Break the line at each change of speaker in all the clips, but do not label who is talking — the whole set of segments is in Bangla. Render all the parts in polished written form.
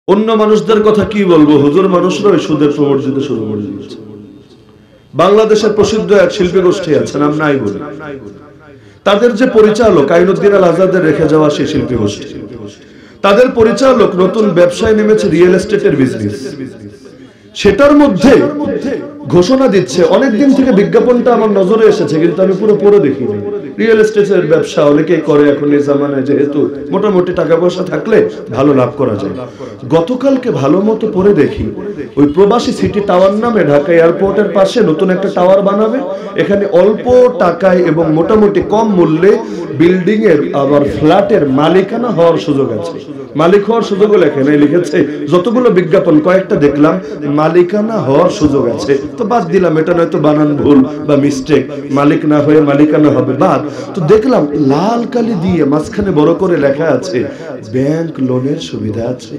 অন্য মানুষদের কথা কি বলবো, হুজুর মানুষরা ওই সুদের প্রবর্জিত শুরু করে দিয়েছে। বাংলাদেশের প্রসিদ্ধ এক শিল্পী গোষ্ঠী আছে, নাম নাই বলি, তাদের যে পরিচালক আইনুদ্দিন আল আজাদের রেখে যাওয়া সেই শিল্পী গোষ্ঠী, তাদের পরিচালক নতুন ব্যবসায় নেমেছে রিয়েল এস্টেটের বিজনেস। সেটার মধ্যে ঘোষণা দিচ্ছে, অনেকদিন থেকে বিজ্ঞাপনটা আমার নজরে এসেছে কিন্তু আমি পুরো পড়ে দেখিনি। রিয়েল এস্টেটের ব্যবসা অনেকেই করে এখন এই জামানায়, যেহেতু মোটামুটি টাকা পয়সা থাকলে ভালো লাভ করা যায়। গতকালকে ভালো মতো পড়ে দেখি, ওই প্রবাসী সিটি টাওয়ার নামে ঢাকা এয়ারপোর্টের পাশে নতুন একটা টাওয়ার বানাবে। এখানে অল্প টাকায় এবং মোটামুটি কম মূল্যে বিল্ডিং এর আবার ফ্ল্যাটের মালিকানা হওয়ার সুযোগ আছে। মালিক হওয়ার সুযোগও লেখে নাই, লিখেছে যতগুলো বিজ্ঞাপন কয়েকটা দেখলাম মালিকানা হওয়ার সুযোগ আছে, তো বাদ দিলাম, এটা নয়তো বানান ভুল বা মিস্টেক, মালিক না হয়ে মালিকানা হবে বাদ। তো দেখলাম লাল কালি দিয়ে মাঝখানে বড় করে লেখা আছে ব্যাংক লোনের সুবিধা আছে।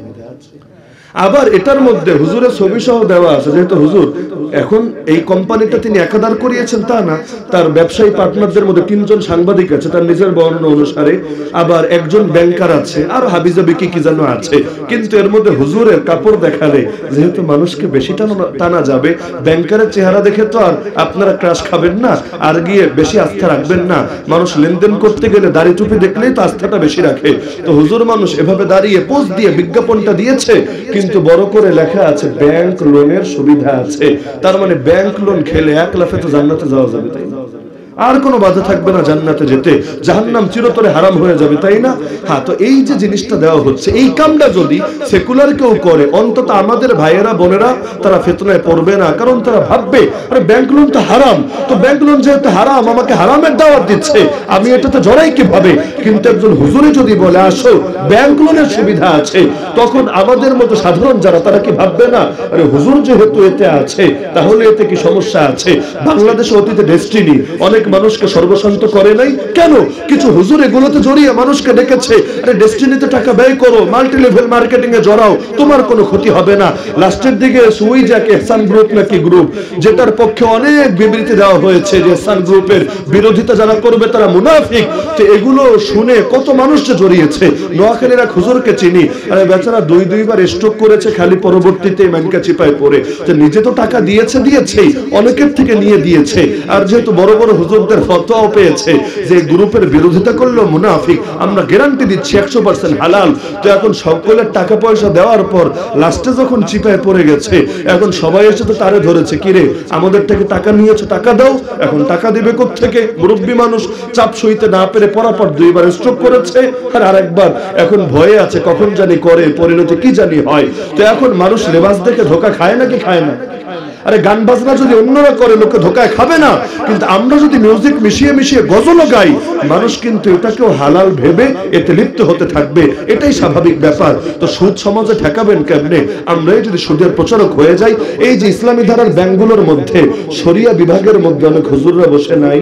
আবার এটার মধ্যে হুজুরের ছবি সহ দেওয়া আছে, যেহেতু হুজুর এখন এই কোম্পানিটা তিনি একাধার করিয়েছেন তা না, তার ব্যবসায়ী পার্টনারদের মধ্যে 3 জন সাংবাদিক আছে তার নিজের বর্ণনা অনুসারে, আবার একজন ব্যাংকার আছে, আর হাবিজাবি কি যেন আছে। কিন্তু এর মধ্যে হুজুরের কাপড় দেখালে যেহেতু মানুষকে বেশি টানা যাবে, ব্যাংকারের চেহারা দেখে তো আর আপনারা ক্রাশ খাবেন না, আর গিয়ে বেশি আস্থা রাখবেন না। মানুষ লেনদেন করতে গেলে দাড়ি টুপি দেখলেই তো আস্থাটা বেশি রাখে। তো হুজুর মানুষ এভাবে দাঁড়িয়ে পোস্ট দিয়ে বিজ্ঞাপনটা দিয়েছে, কিন্তু বড় করে লেখা আছে ব্যাংক লোনের সুবিধা আছে। তার মানে ব্যাংক লোন খেলে 1 লাফে তো জান্নাতে যাওয়া যাবে, তাই না? আর কোনো বাধা থাকবে না জান্নাতে যেতে, জাহান্নাম চিরতরে হারাম হয়ে যাবে, তাই না? হ্যাঁ, তো এই যে জিনিসটা দেওয়া হচ্ছে, এই কামটা যদি সেকুলার কেউ করে, অন্তত আমাদের ভাইয়েরা বোনেরা তারা ফিতনায় পড়বে না। কারণ তারা ভাববে আরে ব্যাংক লোন তো হারাম, তো ব্যাংক লোন যেহেতু হারাম আমাকে হারামের দাওয়াত দিচ্ছে, আমি এটাতে জড়াই কিভাবে? কিন্তু একজন হুজুরে যদি বলে আসো ব্যাংক লোনের সুবিধা আছে, তখন আমাদের মতো সাধারণ যারা তারা কি ভাববে না আরে হুজুর যেহেতু এতে আছে তাহলে এতে কি সমস্যা আছে? বাংলাদেশে অতীতে ডেস্টিনি অনেক মানুষকে সর্বশান্ত করে নাই কেন? কিছু হুজুর এগুলোতে জড়িয়ে মানুষকে ডেকেছে, আরে ডেস্টিনিতে টাকা ব্যয় করো, মাল্টি লেভেল মার্কেটিং এ জড়াও, তোমার কোনো ক্ষতি হবে না। লাস্টের দিকে সুইজাক এহসান গ্রুপ নাকি গ্রুপ, যেটার পক্ষে অনেক বিবৃতি দেওয়া হয়েছে যে এহসান গ্রুপের বিরোধিতা যারা করবে তারা মুনাফিক। তো এগুলো শুনে কত মানুষ যে জড়িয়েছে। নোয়াখালীর এক হুজুরকে চিনি, আরে বেচারা 2 বার স্ট্রোক করেছে, খালি পরবর্তীতে মানকা চিপায় পড়ে। তো নিজে তো টাকা দিয়েছেই, অনেকের থেকে নিয়ে দিয়েছে। আর যেহেতু বড় বড় হুজুরদের ফতোয়াও পেয়েছে যে গ্রুপের বিরোধিতা করলেও মুনাফিক, আমরা গ্যারান্টি দিচ্ছি 100% হালাল। তো এখন সকলের টাকা পয়সা দেওয়ার পর লাস্টে যখন চিপায় পড়ে গেছে, এখন সবাই এসে তো তারে ধরেছে, কিরে আমাদের থেকে টাকা নিয়েছে, টাকা দাও। এখন টাকা দিবে কোত্থেকে? মুরব্বী মানুষ চাপ সইতে না পেরে পরাপর 2 বার স্ট্রোক করেছে, আর আরেকবার এখন ভয়ে আছে কখন জানি করে পরিণতি কি জানি হয়। তো এখন মানুষ লেবাস দেখে ধোকা খায় নাকি খায় না? আরে গান বাজনা যদি অন্যরা করে লোকে ধোকায় খাবে না, কিন্তু আমরা যদি মিউজিক মিশিয়ে মিশিয়ে গজলও গাই, মানুষ কিন্তু এটাকেও হালাল ভেবে এতে লিপ্ত হতে থাকবে, এটাই স্বাভাবিক ব্যাপার। তো সুদ সমাজে ঠেকাবেন কেমনে? আমরাই যদি সুদের প্রচারক হয়ে যাই। এই যে ইসলামী ধারার ব্যাংকগুলোর মধ্যে শরিয়া বিভাগের মধ্যে অনেক হুজুররা বসে নাই,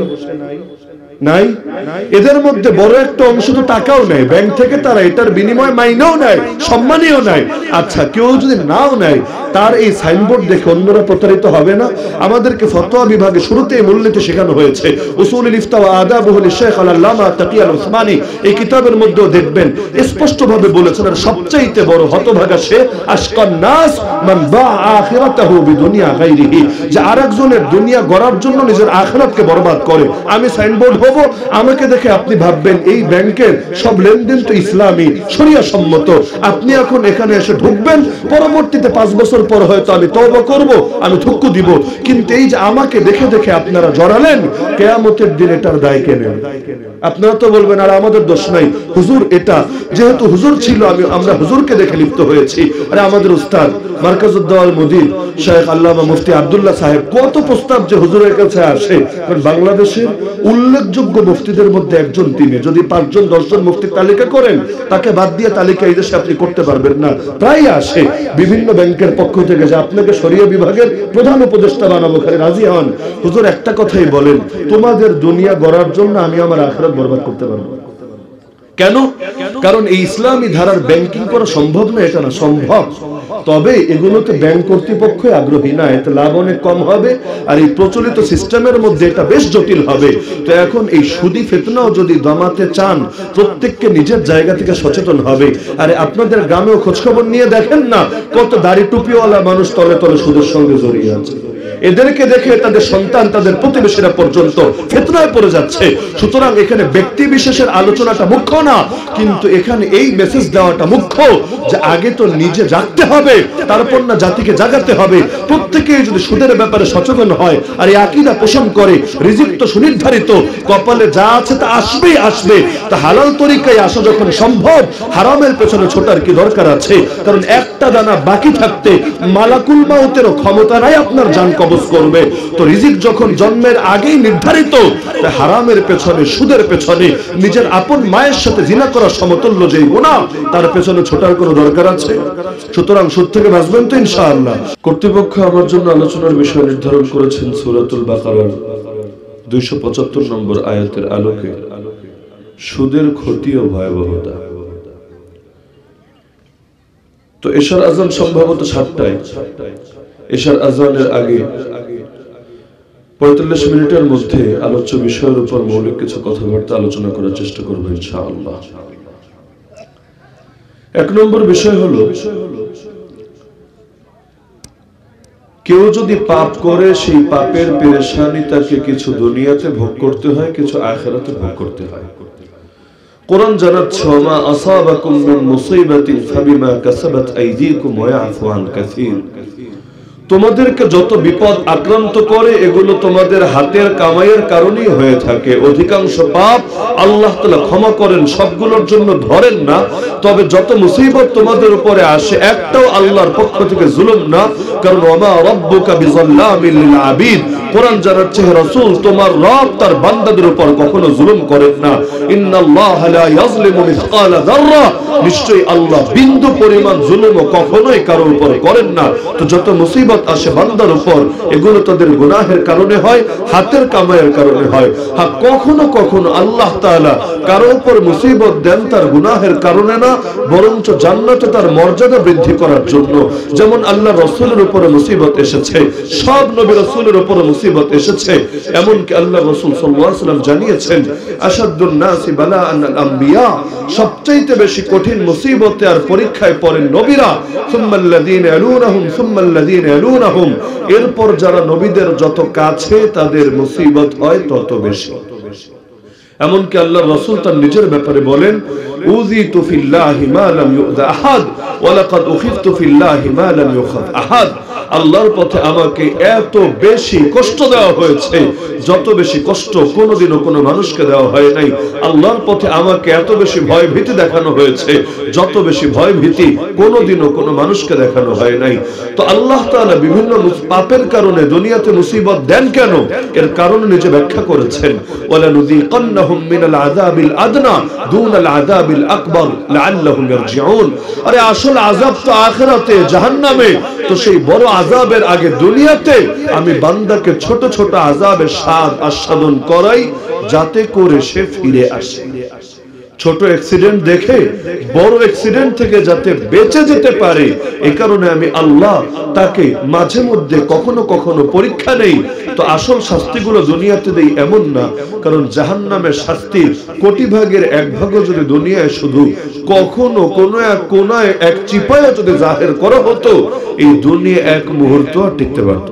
এদের মধ্যে বড় একটা অংশ তো টাকাও নেয় ব্যাংক থেকে, তারা এটার বিনিময়ে মাইনেও নেয়, সম্মানীয় নেয়। আচ্ছা, কেউ যদি নাও নেয়, তার এই সাইনবোর্ড দেখে অন্যরা প্রতারিত হবে না? আমাদেরকে ফতোয়া বিভাগে শুরুতে এই মূলনীতি শেখানো হয়েছে। উসুলুল ইফতা ওয়া আদাবুল শেখ আল-আল্লামা তাকি আল উসমানী এই কিতাবের মধ্যেও দেখবেন স্পষ্টভাবে বলেছেন, আর সবচাইতে বড় হতভাগা সে আশকান নাস মান বাআ আখিরাতাহু বিদুনিয়া গায়রিহি, যে আরেকজনের দুনিয়া গড়ার জন্য নিজের আখিরাতকে বরবাদ করে। আমি সাইনবোর্ড হব, আমাকে দেখে আপনি ভাববেন এই ব্যাংকের সব লেনদেন তো ইসলামী শরিয়া সম্মত। আপনি এখন এখানে এসে ঢুকবেন, পরবর্তীতে 5 বছর পর হয়তো আমি তওবা করব, আমি থুক্কু দিব। কিন্তু এই যে আমাকে দেখে দেখে আপনারা জড়ালেন, কিয়ামতের দিন এটার দায় কে নেবে? আপনারা তো বলবেন আর আমাদের দোষ নাই, হুজুর এটা যেহেতু হুজুর ছিল, আমরা হুজুরকে দেখে লিপ্ত হয়েছি। আরে আমাদের উস্তাদ মারকাজুদ্দাওয়াল মুদির শেখ আল্লামা মুফতি আব্দুল্লাহ সাহেব, কত প্রস্তাব যে হুজুরের কাছে আসে। কারণ বাংলাদেশের উল্লেখযোগ্য মুফতিদের মধ্যে একজন তিনি। যদি 5 জন 10 জন মুফতির তালিকা করেন, তাকে বাদ দিয়ে তালিকা এই দেশে আপনি করতে পারবেন না। প্রায় আসে বিভিন্ন ব্যাংকের পক্ষ থেকে যে আপনাকে শরিয়া বিভাগের প্রধান উপদেষ্টা বানাবো, খালি রাজি হন। হুজুর একটা কথাই বলেন, তোমাদের দুনিয়া গড়ার জন্য আমি আমার আখিরাত বরবাদ করতে পারবো কেন? কারণ এই ইসলামী ধারার ব্যাংকিং করা সম্ভব না, এটা না সম্ভব। তবে এগুলোতে ব্যাংক কর্তৃপক্ষ আগ্রহী না, এতে লাভ অনেক কম হবে, আর এই প্রচলিত সিস্টেমের মধ্যে এটা বেশ জটিল হবে। তো এখন এই সুদি ফিতনাও যদি দমাতে চান, প্রত্যেককে নিজের জায়গা থেকে সচেতন হবে। আরে আপনাদের গ্রামেও খোঁজখবর নিয়ে দেখেন না, কত দাড়ি টুপিওয়ালা মানুষ তলে তলে সুদের সঙ্গে জড়িয়ে আছে। এদেরকে দেখে তাদের সন্তান, তাদের প্রতিবেশীরা পর্যন্ত ফিতনায় পড়ে যাচ্ছে। সুতরাং এখানে ব্যক্তি বিশেষের আলোচনাটা মুখ্য না, কিন্তু এখানে এই মেসেজ দেওয়াটা মুখ্য যে আগে তো নিজে জাগতে হবে, তারপর না জাতিকে জাগাতে হবে। প্রত্যেকে যদি সুদের ব্যাপারে সচেতন হয় আর এই আকীদা পোষণ করে, রিজিক তো সুনির্ধারিত, কপালে যা আছে তা আসবেই আসবে, তা হালাল তরিকায় আসা যখন সম্ভব, হারামের পেছনে ছোটার কি দরকার আছে? কারণ একটা দানা বাকি থাকতে মালাকুল মাউতেরও ক্ষমতা নাই আপনার জান কবজ করবে। তো রিজিক যখন জন্মের আগেই নির্ধারিত, তাই হারামের পেছনে, সুদের পেছনে, নিজের আপন মায়ের সাথে জিনা করা সমতুল্য যেই গুনাহ, তার পেছনে ছোটার কোনো দরকার আছে? সুতরাং সুদ থেকে বাঁচবেন তো ইনশাআল্লাহ। কর্তৃপক্ষ আমার জন্য আলোচনার বিষয় নির্ধারণ করেছেন সূরাতুল বাকারার 275 নম্বর আয়াতের আলোকে সুদের ক্ষতি ও ভয়াবহতা। তো এশার আজান সম্ভবত 7টায়, এশার আজানের আগে 45 মিনিটের মধ্যে আলোচ্য বিষয়ের উপর মৌলিক কিছু কথাবার্তা আলোচনা করার চেষ্টা করব ইনশাআল্লাহ। 1 নম্বর বিষয় হলো, কেউ যদি পাপ করে, সেই পাপের পেরেশানি তাকে কিছু দুনিয়াতে ভোগ করতে হয়, কিছু আখিরাতে ভোগ করতে হয়। কোরআন জানাচ্ছে, ওয়া আসাবাকুম মিন মুসিবাতিন ফাবিমা কাসাবাত আইদিকুম ওয়া ইয়াফু আন কাসীর। তোমাদেরকে যত বিপদ আক্রান্ত করে, এগুলো তোমাদের হাতের কামাইয়ের কারণেই হয়ে থাকে। অধিকাংশ পাপ আল্লাহ তাআলা ক্ষমা করেন, সবগুলোর জন্য ধরেন না। তবে যত মুসিবত তোমাদের উপরে আসে, একটাও আল্লাহর পক্ষ থেকে জুলুম না, কারণ ওয়া রাব্বুকা বিযাল্লামিল লিল আবিদ। কোরআন জানাচ্ছে, হে রাসূল, তোমার রব তার বান্দাদের উপর কখনো জুলুম করেন না। ইন্নাল্লাহা লা ইয়াজলিমু মিসকালা যাররা, নিশ্চয়ই আল্লাহ বিন্দু পরিমাণ জুলুমও কখনোই কারো উপর করেন না। তো যত মুসিবত আসে বান্দার উপর, এগুলো তাদের গুনাহের কারণে হয়, হাতের কামাইয়ের কারণে হয়। হ্যাঁ, কখনো কখনো আল্লাহ তাআলা কারো উপর মুসিবত দেন তার গুনাহের কারণে না, বরঞ্চ জান্নাতে তার মর্যাদা বৃদ্ধি করার জন্য। যেমন আল্লাহ রাসূলের উপর মুসিবত এসেছে, সব নবী রাসূলের উপর মুসিবত এসেছে। এমনকি আল্লাহ রাসূল সাল্লাল্লাহু আলাইহি ওয়াসাল্লাম জানিয়েছেন, আশাদ্দুন নাসি বালাআন আল আমবিয়া, সবচেয়ে বেশি কঠিন মুসিবতে আর পরীক্ষায় পড়েন নবীরা। সুম্মাল্লাযীনা ইয়ালুনাহুম সুম্মাল্লাযীনা ইয়ালুনাহুম, এরপর যারা নবীদের যত কাছে, তাদের মুসিবত হয় তত বেশি। এমনকি আল্লাহ রাসূল তার নিজের ব্যাপারে বলেন, উযিতু ফিল্লাহি মা লাম ইউযা আহাদ ওয়া লাকাদ উখিযতু ফিল্লাহি মা লাম ইউখায আহাদ। আল্লাহর পথে আমাকে এত বেশি কষ্ট দেওয়া হয়েছে, যত বেশি কষ্ট কোনোদিনও কোনো মানুষকে দেওয়া হয় নাই। আল্লাহর পথে আমাকে এত বেশি ভয় ভীতি দেখানো হয়েছে, যত বেশি ভয় ভীতি কোনোদিনও কোনো মানুষকে দেখানো হয় নাই। তো আল্লাহ তাআলা বিভিন্ন পাপের কারণে দুনিয়াতে মুসিবত দেন কেন, এর কারণ নিজে ব্যাখ্যা করেছেন, ওয়ালা নুযিকান্নাহুম মিনাল আযাবিল আদনা দুনাল আযাবিল আকবার লাআল্লাহুম ইয়ারজিউন। আরে আসল আযাব তো আখিরাতে, জাহান্নামে। তো সেই বড় আযাবের আগে দুনিয়াতে আমি বান্দাকে ছোট ছোট আযাবের স্বাদ আস্বাদন করাই, যাতে করে সে ফিরে আসে। ছোট অ্যাক্সিডেন্ট দেখে বড় অ্যাক্সিডেন্ট থেকে যাতে বেঁচে যেতে পারে, এই কারণে আমি আল্লাহ তাকে মাঝে মধ্যে কখনো কখনো পরীক্ষা নেই। তো আসল শাস্তিগুলো দুনিয়াতে দেই এমন না, কারণ জাহান্নামের শাস্তি কোটি ভাগের 1 ভাগও যদি দুনিয়ায় শুধু কখনো কোনো এক কোনায় এক চিপায় যদি জাহির করা হতো, এই দুনিয়া এক মুহূর্ত টিকতে পারত।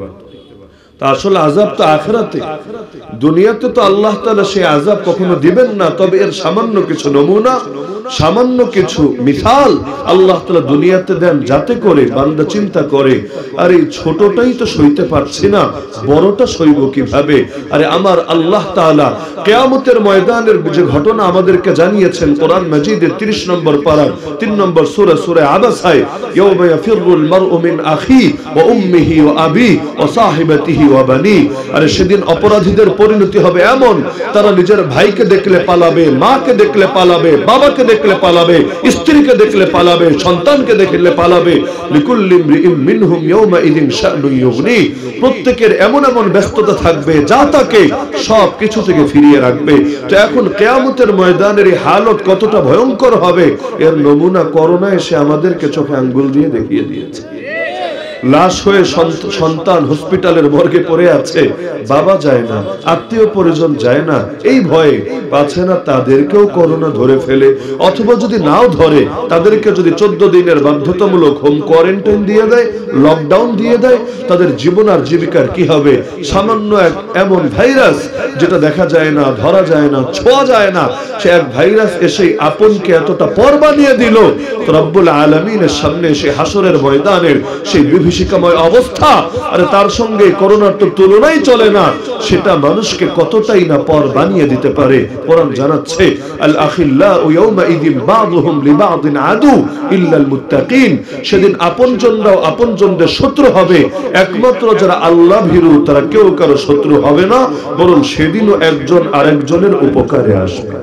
আসলে আযাব তো আখিরাতে, দুনিয়াতে তো আল্লাহ তাআলা সেই আযাব কখনো দিবেন না। তবে এর সামান্য কিছু নমুনা, সামান্য কিছু মিসাল আল্লাহ তাআলা দুনিয়াতে দেন, যাতে করে বান্দা চিন্তা করে, আরে ছোটটাই তো সইতে পারছি না, বড়টা সইব কিভাবে? আরে আমার আল্লাহ তাআলা কিয়ামতের ময়দানের যে ঘটনা আমাদেরকে জানিয়েছেন কোরআন মাজিদের 30 নম্বর পারা 3 নম্বর সূরা, সূরা আবাসায়, ইয়াওমা ইয়াফিরুল মারউ মিন আখি ওয়া উম্মিহি ওয়া আবি ওয়া সাহিবাতিহি ওয়া বানি। আরে সেদিন অপরাধীদের পরিণতি হবে এমন, তারা নিজের ভাইকে দেখলে পালাবে, মাকে দেখলে পালাবে, বাবাকে দেখলে পালাবে, স্ত্রীকে দেখলে পালাবে, সন্তানকে দেখলে পালাবে। লিকুল্লি ইমরিইম মিনহুম ইয়াওমাইযিন শা'নুন ইউগনি, প্রত্যেকের এমন এমন ব্যস্ততা থাকবে যা তাকে সব কিছু থেকে ফিরিয়ে রাখবে। তো এখন কিয়ামতের ময়দানের এই হালত কতটা ভয়ঙ্কর হবে এর নমুনা করোনা এসে আমাদেরকে চোখে আঙ্গুল দিয়ে দেখিয়ে দিয়েছে। লাশ হয়ে সন্তান হসপিটালের মর্গে পড়ে আছে, বাবা যায় না, আত্মীয় পরিজন যায় না, এই ভয়ে পাচ্ছে না তাদেরকেও করোনা ধরে ফেলে, অথবা যদি নাও ধরে তাদেরকে যদি 14 দিনের বাধ্যতামূলক হোম কোয়ারেন্টাইন দিয়ে দেয়, লকডাউন দিয়ে দেয়, তাদের জীবন আর জীবিকার কি হবে? সামান্য এক এমন ভাইরাস যেটা দেখা যায় না, ধরা যায় না, ছোঁয়া যায় না, সে এক ভাইরাস এসে আপনকে এতটা পর বানিয়ে দিল। রব্বুল আলামিনের সামনে সে হাসরের ময়দানের সেই বিভীষিকাময় অবস্থা, আরে তার সঙ্গে করোনার তো তুলনাই চলে না, সেটা মানুষকে কতটাই না পর বানিয়ে দিতে পারে। কোরআন জানাচ্ছে আল আখিল্লাউ ইয়াওমাইযিন বা'দুহুম লিবা'দিন আদু ইল্লাল মুত্তাকিন, সেদিন আপনজনরাও আপনজনদের শত্রু হবে, একমাত্র যারা আল্লাহ ভীরু তারা কেউ কারো শত্রু হবে না, বরং সেদিনও একজন আরেকজনের উপকারে আসবে।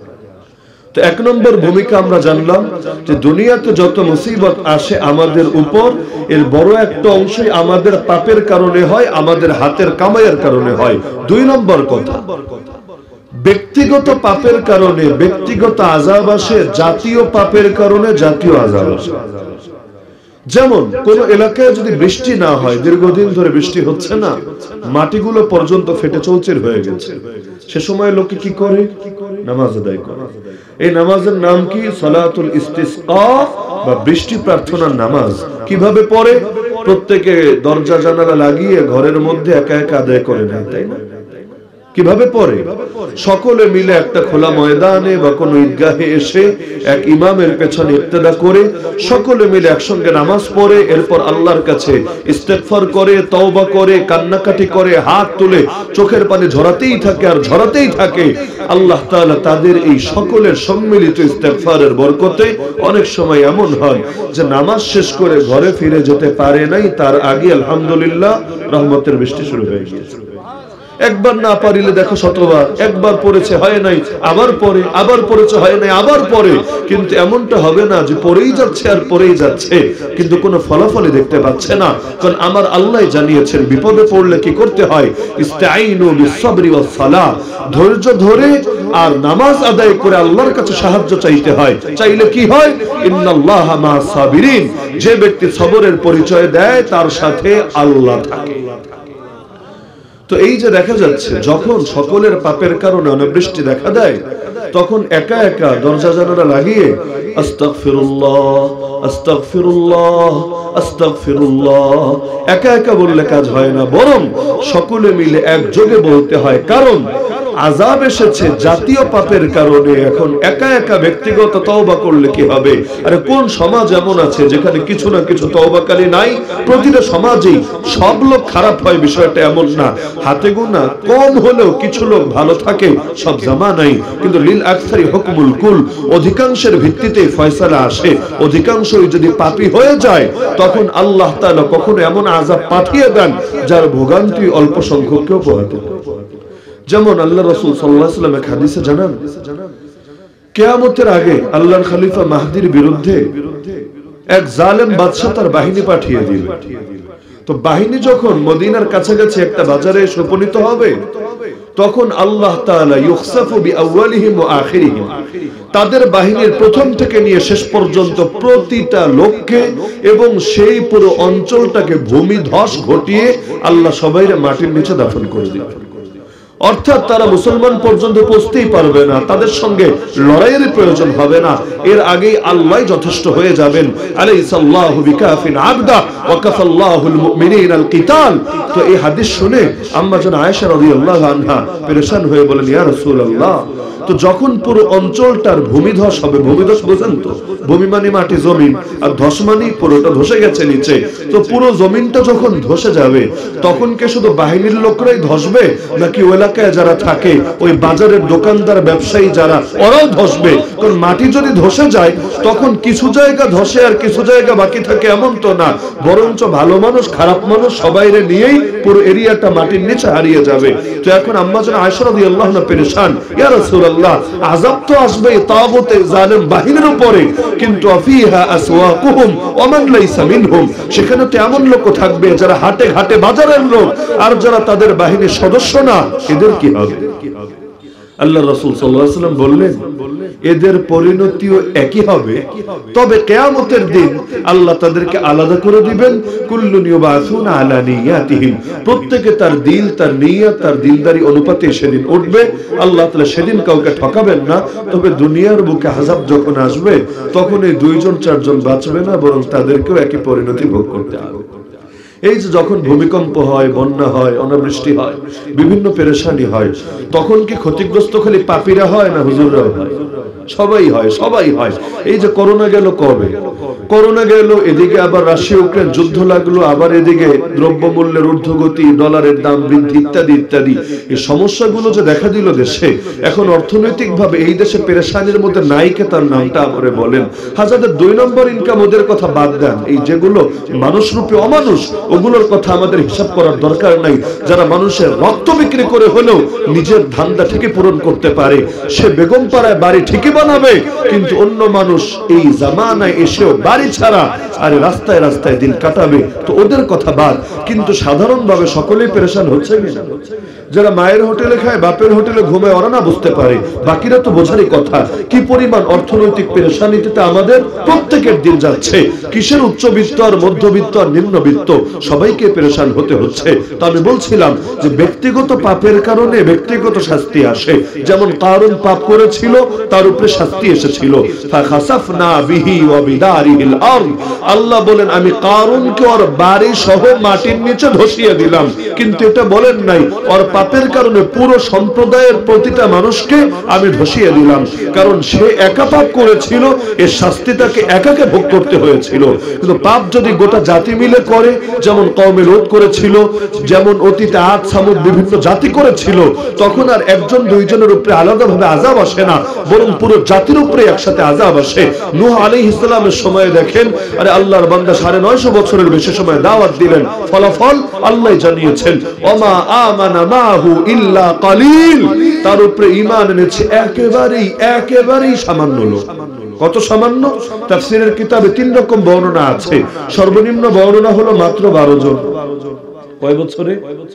তো এক নম্বর ভূমিকা আমরা জানলাম যে দুনিয়াতে যত মুসিবত আসে আমাদের উপর, এর বড় একটা অংশই আমাদের পাপের কারণে হয়, আমাদের হাতের কামাইয়ের কারণে হয়। 2 নম্বর কথা, ব্যক্তিগত পাপের কারণে ব্যক্তিগত আযাব আসে, জাতীয় পাপের কারণে জাতীয় আযাব আসে। যেমন কোন এলাকায় যদি বৃষ্টি না হয়, দীর্ঘদিন ধরে বৃষ্টি হচ্ছে না, মাটিগুলো পর্যন্ত ফেটে চৌচির হয়ে গেছে, সে সময় লোকে কি করে? নামাজ আদায় করে। এই নামাজের নাম কি? সালাতুল ইস্তিসকা বা বৃষ্টি প্রার্থনার নামাজ। কিভাবে পড়ে? প্রত্যেকে দরজা জানালা লাগিয়ে ঘরের মধ্যে একা একা আদায় করে নেয়, তাই না? কিভাবে পড়ে? সকলে মিলে একটা খোলা ময়দানে বা কোনো ঈদগাহে এসে এক ইমামের পেছনে ইক্তেদা করে সকলে মিলে একসঙ্গে নামাজ পড়ে, এরপর আল্লাহর কাছে ইস্তেগফার করে, তওবা করে, কান্নাকাটি করে, হাত তুলে চোখের পানি ঝরাতেই থাকে আর ঝরাতেই থাকে। আল্লাহ তাআলা তাদের এই সকলের সম্মিলিত ইস্তেগফারের বরকতে অনেক সময় এমন হয় যে নামাজ শেষ করে ঘরে ফিরে যেতে পারে নাই, তার আগে আলহামদুলিল্লাহ রহমতের বৃষ্টি শুরু হয়ে গিয়েছে। একবার না পারিলে দেখো শতবার, একবার পড়েছে হয় নাই, আবার পড়ে, আবার পড়েছে হয় নাই, আবার পড়ে, কিন্তু এমনটা হবে না যে পড়েই যাচ্ছে আর পড়েই যাচ্ছে কিন্তু কোনো ফলাফলই দেখতে পাচ্ছে না। কারণ আমার আল্লাহ জানিয়েছেন বিপদে পড়লে কি করতে হয়? ইস্তাঈনু বিসসবরি ওয়াস সালাহ, ধৈর্য ধরে আর নামাজ আদায় করে আল্লাহর কাছে সাহায্য চাইতে হয়। চাইলে কি হয়? ইন্নাল্লাহা মা'আস সাবিরিন, যে ব্যক্তি সবরের পরিচয় দেয় তার সাথে আল্লাহ থাকে। তো এই যে দেখা যাচ্ছে যখন সকলের পাপের কারণে অনাবৃষ্টি দেখা দেয়, তখন একা একা দরজা জানালা লাগিয়ে আস্তাগফিরুল্লাহ আস্তাগফিরুল্লাহ আস্তাগফিরুল্লাহ একা একা বললে কাজ হয় না, বরং সকলে মিলে একযোগে বলতে হয়। কারণ আযাব এসেছে জাতীয় পাপের কারণে। এখন একা একা ব্যক্তিগত তওবা করলে কি হবে? আরে কোন সমাজ এমন আছে যেখানে কিছু না কিছু তওবাকারী নাই? প্রতিটা সমাজেই সব লোক খারাপ হয় বিষয়টা এমন না, হাতে গোনা কম হলেও কিছু লোক ভালো থাকে, সব জামানাই। কিন্তু লিল আকসারি হুকমুল কুল, অধিকাংশের ভিত্তিতে ফয়সালা আসে। অধিকাংশই যদি পাপী হয়ে যায় তখন আল্লাহ তাআলা কখনো এমন আযাব পাঠিয়ে দেন যার ভোগান্তি অল্প সংখ্যককেও পোহাতে পারে। যেমন আল্লাহ রাসূল সাল্লাল্লাহু আলাইহি ওয়াসাল্লাম এক হাদিসে জানান, কিয়ামতের আগে আল্লাহর খলিফা মাহদির বিরুদ্ধে এক জালেম বাদশা তার বাহিনী পাঠিয়ে দিবে। তো বাহিনী যখন মদিনার কাছাকাছি একটা বাজারে এসে উপনীত হবে, তখন আল্লাহ তাআলা ইউখসাফু বিআউয়ালিহিম ওয়া আখিরিহিম, তাদের বাহিনীর প্রথম থেকে নিয়ে শেষ পর্যন্ত প্রতিটা লোককে এবং সেই পুরো অঞ্চলটাকে ভূমিধস ঘটিয়ে আল্লাহ সবাইকে মাটির নিচে দাফন করে দিবেন। অর্থাৎ তারা মুসলমান পর্যন্ত পৌঁছতেই পারবে না, তাদের সঙ্গে লড়াইয়ের প্রয়োজন হবে না, এর আগেই আল্লাহ যথেষ্ট হয়ে যাবেন। আলাইসাল্লাহু বিকাফিন আবদা ওয়া কাফাল্লাহুল মুমিনিনাল কিতাল। তো এই হাদিস শুনে আম্মা জান আয়েশা রাদিয়াল্লাহু আনহা পেরেশান হয়ে বলেন, ইয়া রাসূলুল্লাহ, তো যখন পুরো অঞ্চলটার ভূমিধস হবে, ভূমিধস বোঝেন তো, ভূমি মানে মাটি, জমিন, আর ধস মানে পুরোটা ধসে গেছে নিচে, তো পুরো জমিনটা যখন ধসে যাবে তখন কে শুধু বাহিনীর লোকরাই ধসবে নাকি ওই এলাকায় যারা থাকে, ওই বাজারের দোকানদার ব্যবসায়ী যারা, ওরাও ধসবে? কারণ মাটি যদি ধসে যায় তখন কিছু জায়গা ধসে আর কিছু জায়গা বাকি থাকে এমন তো না, বরঞ্চ ভালো মানুষ খারাপ মানুষ সবাইরে নিয়েই পুরো এরিয়াটা মাটির নিচে হারিয়ে যাবে। তো এখন আম্মা জান আয়েশা রাদিয়াল্লাহু আনহা পেরেশান, ইয়া রাসূলুল্লাহ আযাব তো আসবে তাগুতে জালিম বাহিনীর উপরে, কিন্তু আফিহা আসওয়াকুহুম ওয়া মান লাইসা মিনহুম, সেখানে তো এমন লোক থাকবে যারা হাটে ঘাটে বাজারের লোক, আর যারা তাদের বাহিনীর সদস্য না, এদের কি হবে? আল্লাহ রাসূল সাল্লাল্লাহু আলাইহি ওয়াসাল্লাম বললেন এদের পরিণতিও একই হবে, তবে কিয়ামতের দিন আল্লাহ তাদেরকে আলাদা করে দিবেন। কুল্লুন ইউবাসুনা আলা নিয়াতিহিম, প্রত্যেকে তার দিল, তার নিয়ত, তার দিলদারি অনুপাতে সেদিন উঠবে। আল্লাহ তাআলা সেদিন কাউকে ঠকাবেন না। তবে দুনিয়ার বুকে আযাব যখন আসবে তখন এই দুইজন চারজন বাঁচবে না, বরং তাদেরকেও একই পরিণতি ভোগ করতে হবে। এই যে যখন ভূমিকম্প হয়, বন্যা হয়, অনাবৃষ্টি হয়, বিভিন্ন পেরেশানি হয়, তখন কি ক্ষতিগ্রস্ত খালি পাপীরা হয় না হুজুররাও হয়? সবাই হয়, সবাই হয়। এই যে করোনা গেল, কবে করোনা গেল, এদিকে আবার রাশিয়া ইউক্রেন যুদ্ধ লাগলো, আবার এদিকে দ্রব্যমূল্যের ঊর্ধ্বগতি, ডলারের দাম বৃদ্ধি ইত্যাদি ইত্যাদি, এই সমস্যাগুলো যে দেখা দিল দেশে, এখন অর্থনৈতিকভাবে এই দেশে পেরেশানির মধ্যে নাইকে তার নামটা আমারে বলেন। হাজাদের 2 নম্বর ইনকাম ওদের কথা বাদ দেন, এই যেগুলো মানুষরূপী অমানুষ ওগুলোর কথা আমাদের হিসাব করার দরকার নাই। যারা মানুষের রক্ত বিক্রি করে হলেও নিজের ধান্দা ঠিকই পূরণ করতে পারে, সে বেগম পাড়ায় বাড়ি ঠিকই বানাবে, কিন্তু অন্য মানুষ এই জামানায় এসেও বাড়ি ছাড়া আর রাস্তায় রাস্তায় দিন কাটাবে, তো ওদের কথা বাদ। কিন্তু সাধারণভাবে সকলেই পেরেশান হচ্ছে কিনা? যারা মায়ের হোটেলে খায়, বাপের হোটেলে ঘুমায়, ওরা না বুঝতে পারে, বাকিরা তো বোঝারই কথা কি পরিমাণ অর্থনৈতিক পেরেশানিতে আমাদের প্রত্যেকের দিন যাচ্ছে। কিসের উচ্চবিত্ত আর মধ্যবিত্ত আর নিম্নবিত্ত, সবাইকে পেরেশান হতে হচ্ছে। তো আমি বলছিলাম যে ব্যক্তিগত পাপের কারণে ব্যক্তিগত শাস্তি আসে। যেমন কারুন পাপ করেছিল, তার উপরে শাস্তি এসেছিল, ফাখাসাফনা বিহি ওয়া বিদারিহিল আরদ। আল্লাহ বলেন আমি কারুনকে ওর বাড়ি সহ মাটির নিচে ধসিয়ে দিলাম, কিন্তু এটা বলেন নাই ওর পাপের কারণে পুরো সম্প্রদায়ের প্রতিটা মানুষকে আমি ধসিয়ে দিলাম। কারণ সে একা পাপ করেছিল, এর শাস্তি তাকে একাকে ভোগ করতে হয়েছিল। কিন্তু পাপ যদি গোটা জাতি মিলে করে, যেমন কওমে লূত করেছিল, যেমন অতীতে আদ সামুদ বিভিন্ন জাতি করেছিল, তখন আর একজন দুইজনের উপরে আলাদাভাবে আযাব আসে না, বরং পুরো জাতির উপরে একসাথে আযাব আসে। নূহ আলাইহিস সালামের সময় দেখেন, আরে আল্লাহর বান্দা 950 বছরের বেশি সময় দাওয়াত দিলেন, ফলাফল আল্লাহ জানিয়েছেন ওমা আমানা মাহু ইল্লা কালিল, তার উপরে ঈমান এনেছে একেবারেই সামান্য লোক। কত সামান্য? তাফসীরের কিতাবে 3 রকম বর্ণনা আছে। সর্বনিম্ন বর্ণনা হলো মাত্র 12 জন। কয় বছরে?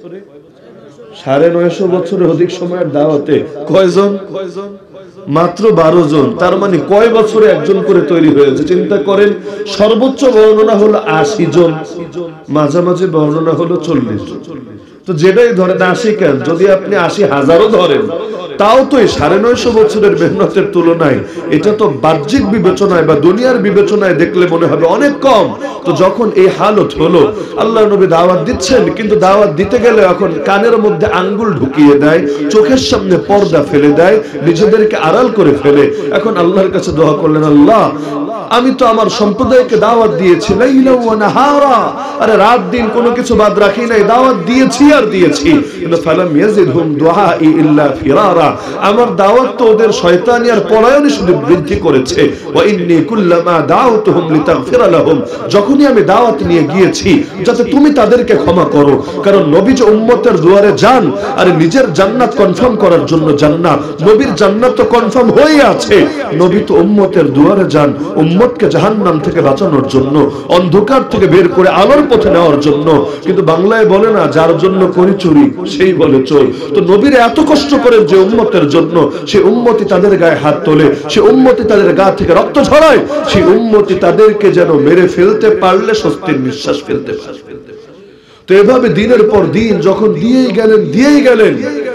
950 বছরের অধিক সময়ের দাওয়াতে কয়জন? মাত্র 12 জন। তার মানে কয় বছরে একজন করে তৈরি হয়েছে চিন্তা করেন। সর্বোচ্চ বর্ণনা হলো 80 জন, মাঝামাঝি বর্ণনা হলো 40 জন। তো যেটাই ধরেন 80 কেন, যদি আপনি 80,000ও ধরেন, তাও তো এই 950 বছরের মেহনতের তুলনায় এটা তো বাহ্যিক বিবেচনায় বা দুনিয়ার বিবেচনায় দেখলে মনে হবে অনেক কম। তো যখন এই হালত হলো, আল্লাহ নবী দাওয়াত দিচ্ছেন, কিন্তু দাওয়াত দিতে গেলে এখন কানের মধ্যে আঙ্গুল ঢুকিয়ে দেয়, চোখের সামনে পর্দা ফেলে দেয়, নিজেদেরকে আড়াল করে ফেলে। এখন আল্লাহর কাছে দোয়া করলেন, আল্লাহ আমি তো আমার সম্প্রদায়কে দাওয়াত দিয়েছি লাইলা ওয়া নাহারা, আরে রাত দিন কোনো কিছু বাদ রাখি নাই, দাওয়াত দিয়েছি আর দিয়েছি, কিন্তু ফালাম ইয়াজিদহুম দুআই ইল্লা ফিরারা, আমার দাওয়াত তো ওদের শয়তানি আর পলায়নি শুধু বৃদ্ধি করেছে। ওয়া ইন্নী কুল্লামা দাউতুহুম লিতাগফিরা লাহুম, যখনই আমি দাওয়াত নিয়ে গিয়েছি যাতে তুমি তাদেরকে ক্ষমা করো, কারণ নবী যে উম্মতের দুয়ারে যান আর নিজের জান্নাত কনফার্ম করার জন্য জান্নাত, নবীর জান্নাত তো কনফার্ম হয়ে আছে, নবী তো উম্মতের দুয়ারে যান উম্মতকে জাহান্নাম থেকে বাঁচানোর জন্য, অন্ধকার থেকে বের করে আলোর পথে নেওয়ার জন্য। কিন্তু বাংলায় বলে না, যার জন্য করি চুরি সেই বলে চোর। তো নবীর এত কষ্ট করে যে উম্মতের জন্য, সে উম্মতি তাদের গায়ে হাত তোলে, সে উম্মতি তাদের গা থেকে রক্ত ঝরায়, সেই উম্মতি তাদেরকে যেন মেরে ফেলতে পারলে স্বস্তির নিঃশ্বাস ফেলতে পারে। তো এভাবে দিনের পর দিন যখন দিয়েই গেলেন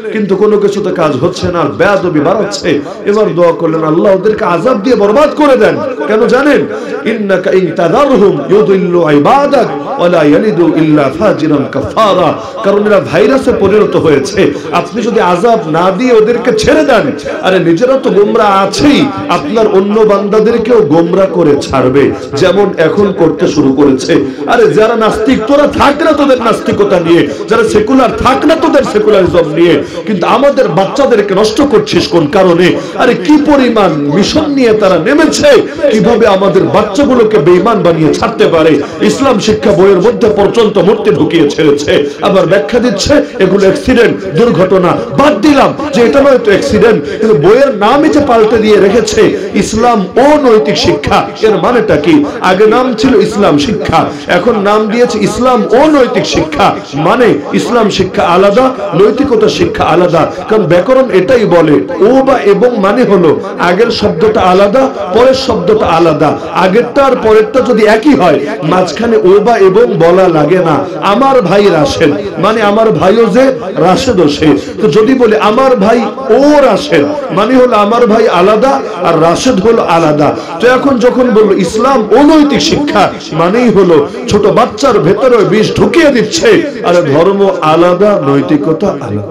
কিন্তু কোনো কিছুতে কাজ হচ্ছে না, বেয়াদবি বাড়াচ্ছে। এবার দোয়া করলেন আল্লাহ ওদেরকে আযাব দিয়ে বরবাদ করে দেন। কেন জানেন? ইন্নাকা ইন তাযারহুম ইউদিল্লু ইবাদাক ওয়া লা ইয়ালিদু ইল্লা ফাজিরান কাফারা। কারণ এরা ভাইরাসে পরিণত হয়েছে। আপনি যদি আযাব না দিয়ে ওদেরকে ছেড়ে দেন, আরে নিজেরা তো গোমরা আছেই, আপনার অন্য বান্দাদেরকেও গোমরা করে ছাড়বে, যেমন এখন করতে শুরু করেছে। আরে যারা নাস্তিক তোরা থাক না তোদের নাস্তিকতা নিয়ে, যারা সেকুলার থাক না তোদের সেকুলারিজম নিয়ে, কিন্তু আমাদের বাচ্চাদেরকে নষ্ট করছিস কোন কারণে? আরে কি পরিমাণ মিশন নিয়ে তারা নেমেছে, কিভাবে আমাদের বাচ্চাগুলোকে বেঈমান বানিয়ে ছাড়তে পারে। ইসলাম শিক্ষা বইয়ের মধ্যে পর্যন্ত মূর্তি ঢুকিয়ে ছেড়েছে, আবার ব্যাখ্যা দিচ্ছে এগুলো অ্যাক্সিডেন্ট, দুর্ঘটনা। বাদ দিলাম যে এটা নয় তো অ্যাক্সিডেন্ট, কিন্তু বইয়ের নামই যে পাল্টে দিয়ে রেখেছে ইসলাম ও নৈতিক শিক্ষা। এর মানেটা কি? আগে নাম ছিল ইসলাম শিক্ষা, এখন নাম দিয়েছে ইসলাম ও নৈতিক শিক্ষা। মানে ইসলাম শিক্ষা আলাদা, নৈতিকতা শিক্ষা আলাদা। কারণ ব্যাকরণ এটাই বলে, ও বা এবং মানে হলো আগের শব্দটা আলাদা, পরের শব্দটা আলাদা। আগেরটা আর পরেরটা যদি একই হয়, মাঝখানে ও বা এবং বলা লাগে না। আমার ভাই রাশেদ মানে আমার ভাইও যে রাশেদও সে। তো যদি বলে আমার ভাই ও রাশেদ, মানে হলো আমার ভাই আলাদা আর রাশেদ হলো আলাদা। তো এখন যখন বললো ইসলাম ও নৈতিক শিক্ষা, মানেই হলো ছোট বাচ্চার ভেতরে বিষ ঢুকিয়ে দিচ্ছে, আর ধর্ম আলাদা, নৈতিকতা আলাদা।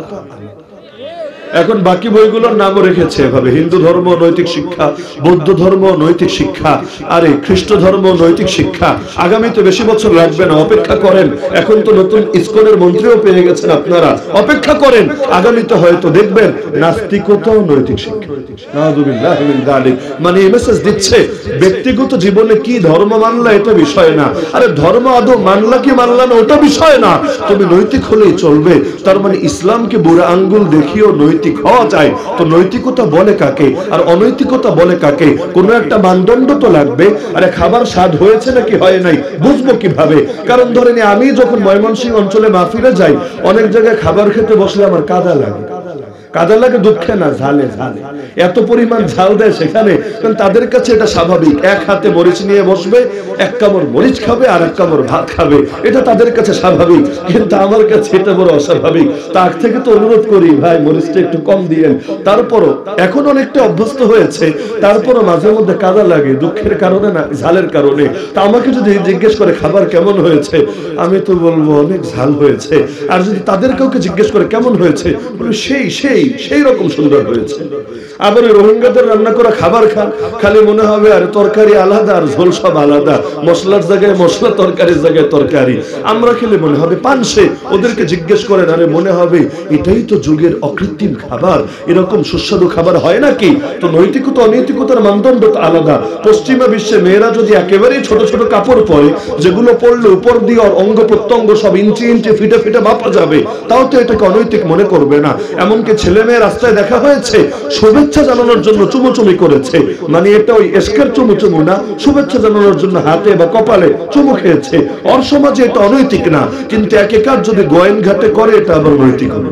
এখন বাকি বইগুলোর নামও রেখেছে এভাবে, হিন্দু ধর্ম নৈতিক শিক্ষা, বৌদ্ধ ধর্ম নৈতিক শিক্ষা, আরে খ্রিস্ট ধর্ম নৈতিক শিক্ষা। আগামীতে বেশি বছর লাগবে না, অপেক্ষা করেন। এখন তো নতুন ইসকনের মন্ত্রীও পেয়ে গেছেন আপনারা, অপেক্ষা করেন। আগামীতে হয়তো দেখবেন নাস্তিকতাও নৈতিক শিক্ষা। নাউযুবিল্লাহি মিন যালিক। মানে এই মেসেজ দিচ্ছে ব্যক্তিগত জীবনে কি ধর্ম মানলা এটা বিষয় না, আরে ধর্ম আদৌ মানলা কি মানলা না ওটা বিষয় না, তুমি নৈতিক হলেই চলবে। তার মানে ইসলামকে বুড়া আঙ্গুল দেখিয়েও নৈতিক হওয়া যায়। তো নৈতিকতা বলে কাকে আর অনৈতিকতা বলে কাকে? কোনো একটা মানদণ্ড তো লাগবে। আরে খাবার স্বাদ হয়েছে নাকি হয় নাই বুঝবো কিভাবে? কারণ ধরেন আমি যখন ময়মনসিংহ অঞ্চলে মাহফিলে যাই, অনেক জায়গায় খাবার খেতে বসলে আমার কাদা লাগে। কাদা লাগে দুঃখে না, ঝালে ঝালে এত পরিমাণ ঝাল দেয় সেখানে। কারণ তাদের কাছে এটা স্বাভাবিক, এক হাতে মরিচ নিয়ে বসবে, এক কামড় মরিচ খাবে আর এক কামড় ভাত খাবে, এটা তাদের কাছে স্বাভাবিক। কিন্তু আমার কাছে এটা বড় অস্বাভাবিক। তার থেকে তো অনুরোধ করি ভাই মরিচটা একটু কম দিয়েন। তারপরও এখন অনেকটা অভ্যস্ত হয়েছে, তারপরও মাঝে মধ্যে কাদা লাগে, দুঃখের কারণে না, ঝালের কারণে। তা আমাকে যদি জিজ্ঞেস করে খাবার কেমন হয়েছে, আমি তো বলবো অনেক ঝাল হয়েছে। আর যদি তাদের কাউকে জিজ্ঞেস করে কেমন হয়েছে, বলবো সেই রকম সুন্দর হয়েছে। আবার রোহিঙ্গাদের রান্না করা খাবার খান, খালি মনে হবে আর তরকারি আলাদা আর ঝোল সব আলাদা, মশলার জায়গায় মশলা, তরকারির জায়গায় তরকারি। আমরা খেলে মনে হবে পানসে, ওদেরকে জিজ্ঞেস করেন, আরে মনে হবে এটাই তো যুগের অকৃত্রিম খাবার, এরকম সুস্বাদু খাবার হয় নাকি? তো নৈতিকতা অনৈতিকতার মানদণ্ড তো আলাদা। পশ্চিমা বিশ্বে মেয়েরা যদি একেবারেই ছোট ছোট কাপড় পরে, যেগুলো পরলে উপর দিয়ে ওর অঙ্গ প্রত্যঙ্গ সব ইঞ্চি ইঞ্চি ফিটে ফিটে মাপা যাবে, তাও তো এটাকে অনৈতিক মনে করবে না। এমনকি ছেলে মেয়ে রাস্তায় দেখা হয়েছে শুভেচ্ছা জানানোর জন্য চুমুচুমি করেছে, মানে এটা ওই এসকের চুমুচুমু না, শুভেচ্ছা জানানোর জন্য হাতে বা কপালে চুমু খেয়েছে। ওর সমাজে এটা অনৈতিক না, কিন্তু একেকার যদি গোয়েন ঘাটে করে এটা আবার নৈতিক হবে।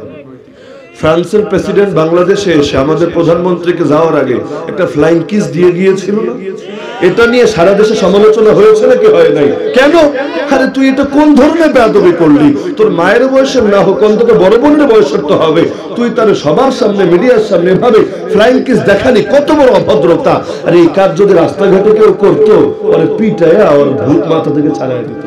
ফ্রান্সের প্রেসিডেন্ট বাংলাদেশে এসে আমাদের প্রধানমন্ত্রীকে যাওয়ার আগে একটা ফ্লাইং কিস দিয়ে গিয়েছিল না? এটা নিয়ে সারা দেশে সমালোচনা হয়েছে নাকি হয় নাই? কেন? আরে তুই এটা কোন ধরনের বেয়াদবি করলি? তোর মায়ের বয়সের না হোক, অন্তত বড় বোনের বয়সের তো হবে। তুই তার সবার সামনে, মিডিয়ার সামনে এভাবে ফ্লাইং কিস দেখালি, কত বড় অভদ্রতা। আর এই কাজ যদি রাস্তাঘাটে কেউ করতো, ওরে পিটায়া ওর ভূত মাথা থেকে ছাড়াই দিত।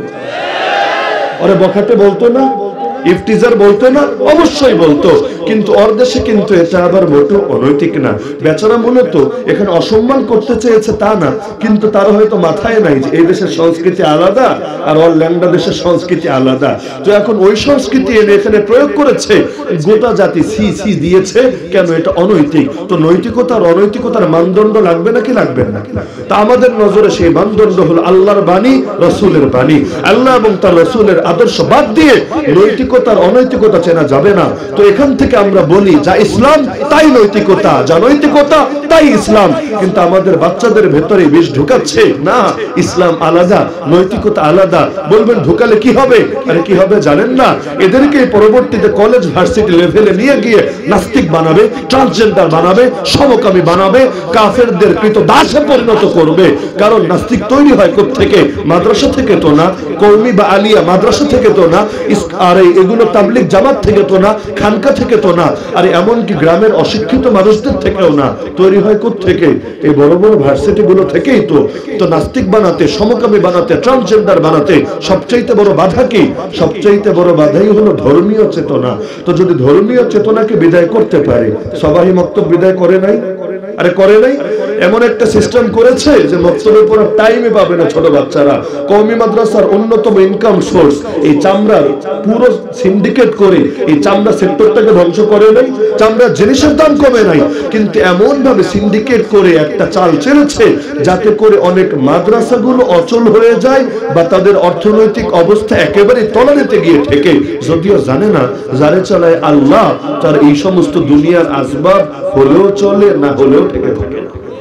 ওরে বখাটে বলতো না, ইফতিজার বলতো না? অবশ্যই বলতো। কিন্তু ওর দেশে কিন্তু এটা আবার মোটেও অনৈতিক না। বেচারা মূলত এখানে অসম্মান করতে চেয়েছে তা না, কিন্তু তার হয়তো মাথায় নাই যে এই দেশের সংস্কৃতি আলাদা আর ওর ল্যান্ডা দেশের সংস্কৃতি আলাদা। তো এখন ওই সংস্কৃতি এনে এখানে প্রয়োগ করেছে, গোটা জাতি সি সি দিয়েছে। কেন? এটা অনৈতিক। তো নৈতিকতা আর অনৈতিকতার মানদণ্ড লাগবে নাকি লাগবে না? তা আমাদের নজরে সেই মানদণ্ড হলো আল্লাহর বাণী, রসুলের বাণী। আল্লাহ এবং তার রসুলের আদর্শ বাদ দিয়ে নৈতিকতার অনৈতিকতা চেনা যাবে না। তো এখান থেকে আমরা বলি যা ইসলাম তাই নৈতিকতা, যা নৈতিকতা তাই ইসলাম। কিন্তু আমাদের বাচ্চাদের ভেতরে বিষ ঢুকাচ্ছে না, ইসলাম আলাদা, নৈতিকতা আলাদা। বলবেন ঢুকালে কি হবে? আরে কি হবে জানেন না? এদেরকে পরবর্তীতে কলেজ ভার্সিটি লেভেলে নিয়ে গিয়ে নাস্তিক বানাবে, ট্রান্সজেন্ডার বানাবে, সমকামী বানাবে, কাফেরদের কৃত দাসে পরিণত করবে। কারণ নাস্তিক তৈরি হয় কোত্থেকে? মাদ্রাসা থেকে তো না, কওমি বা আলিয়া মাদ্রাসা থেকে তো না, আর এগুলো তাবলিগ জামাত থেকে তো না, খানকা থেকে চেতনা, আর এমনকি গ্রামের অশিক্ষিত মানুষদের থেকেও না, তৈরি হয় কোত্থেকে? এই বড় বড় ভার্সিটি গুলো থেকেই তো নাস্তিক বানাতে, সমকামী বানাতে, ট্রান্সজেন্ডার বানাতে সবচাইতে বড় বাধা কি? সবচাইতে বড় বাধাই হলো ধর্মীয় চেতনা। তো যদি ধর্মীয় চেতনাকে বিদায় করতে পারে, সবাই মক্তব বিদায় করে নাই? আরে করে নাই? এমন একটা সিস্টেম করেছে যে মক্তবের পর টাইমে পাবে না ছোট বাচ্চারা। কওমি মাদ্রাসার অন্যতম ইনকাম সোর্স এই চামড়ার পুরো সিন্ডিকেট করে এই চামড়া সেক্টরটাকে ধ্বংস করে নাই। চামড়ার জিনিসের দাম কমে নাই, কিন্তু এমন ভাবে সিন্ডিকেট করে একটা চাল ছেড়েছে যাতে করে অনেক মাদ্রাসাগুলো অচল হয়ে যায় বা তাদের অর্থনৈতিক অবস্থা একেবারে তলানিতে গিয়ে ঠেকে। যদিও জানে না যারে চালায় আল্লাহ, তার এই সমস্ত দুনিয়ার আসবাব হলেও চলে, না হলেও ঠেকে থাকে।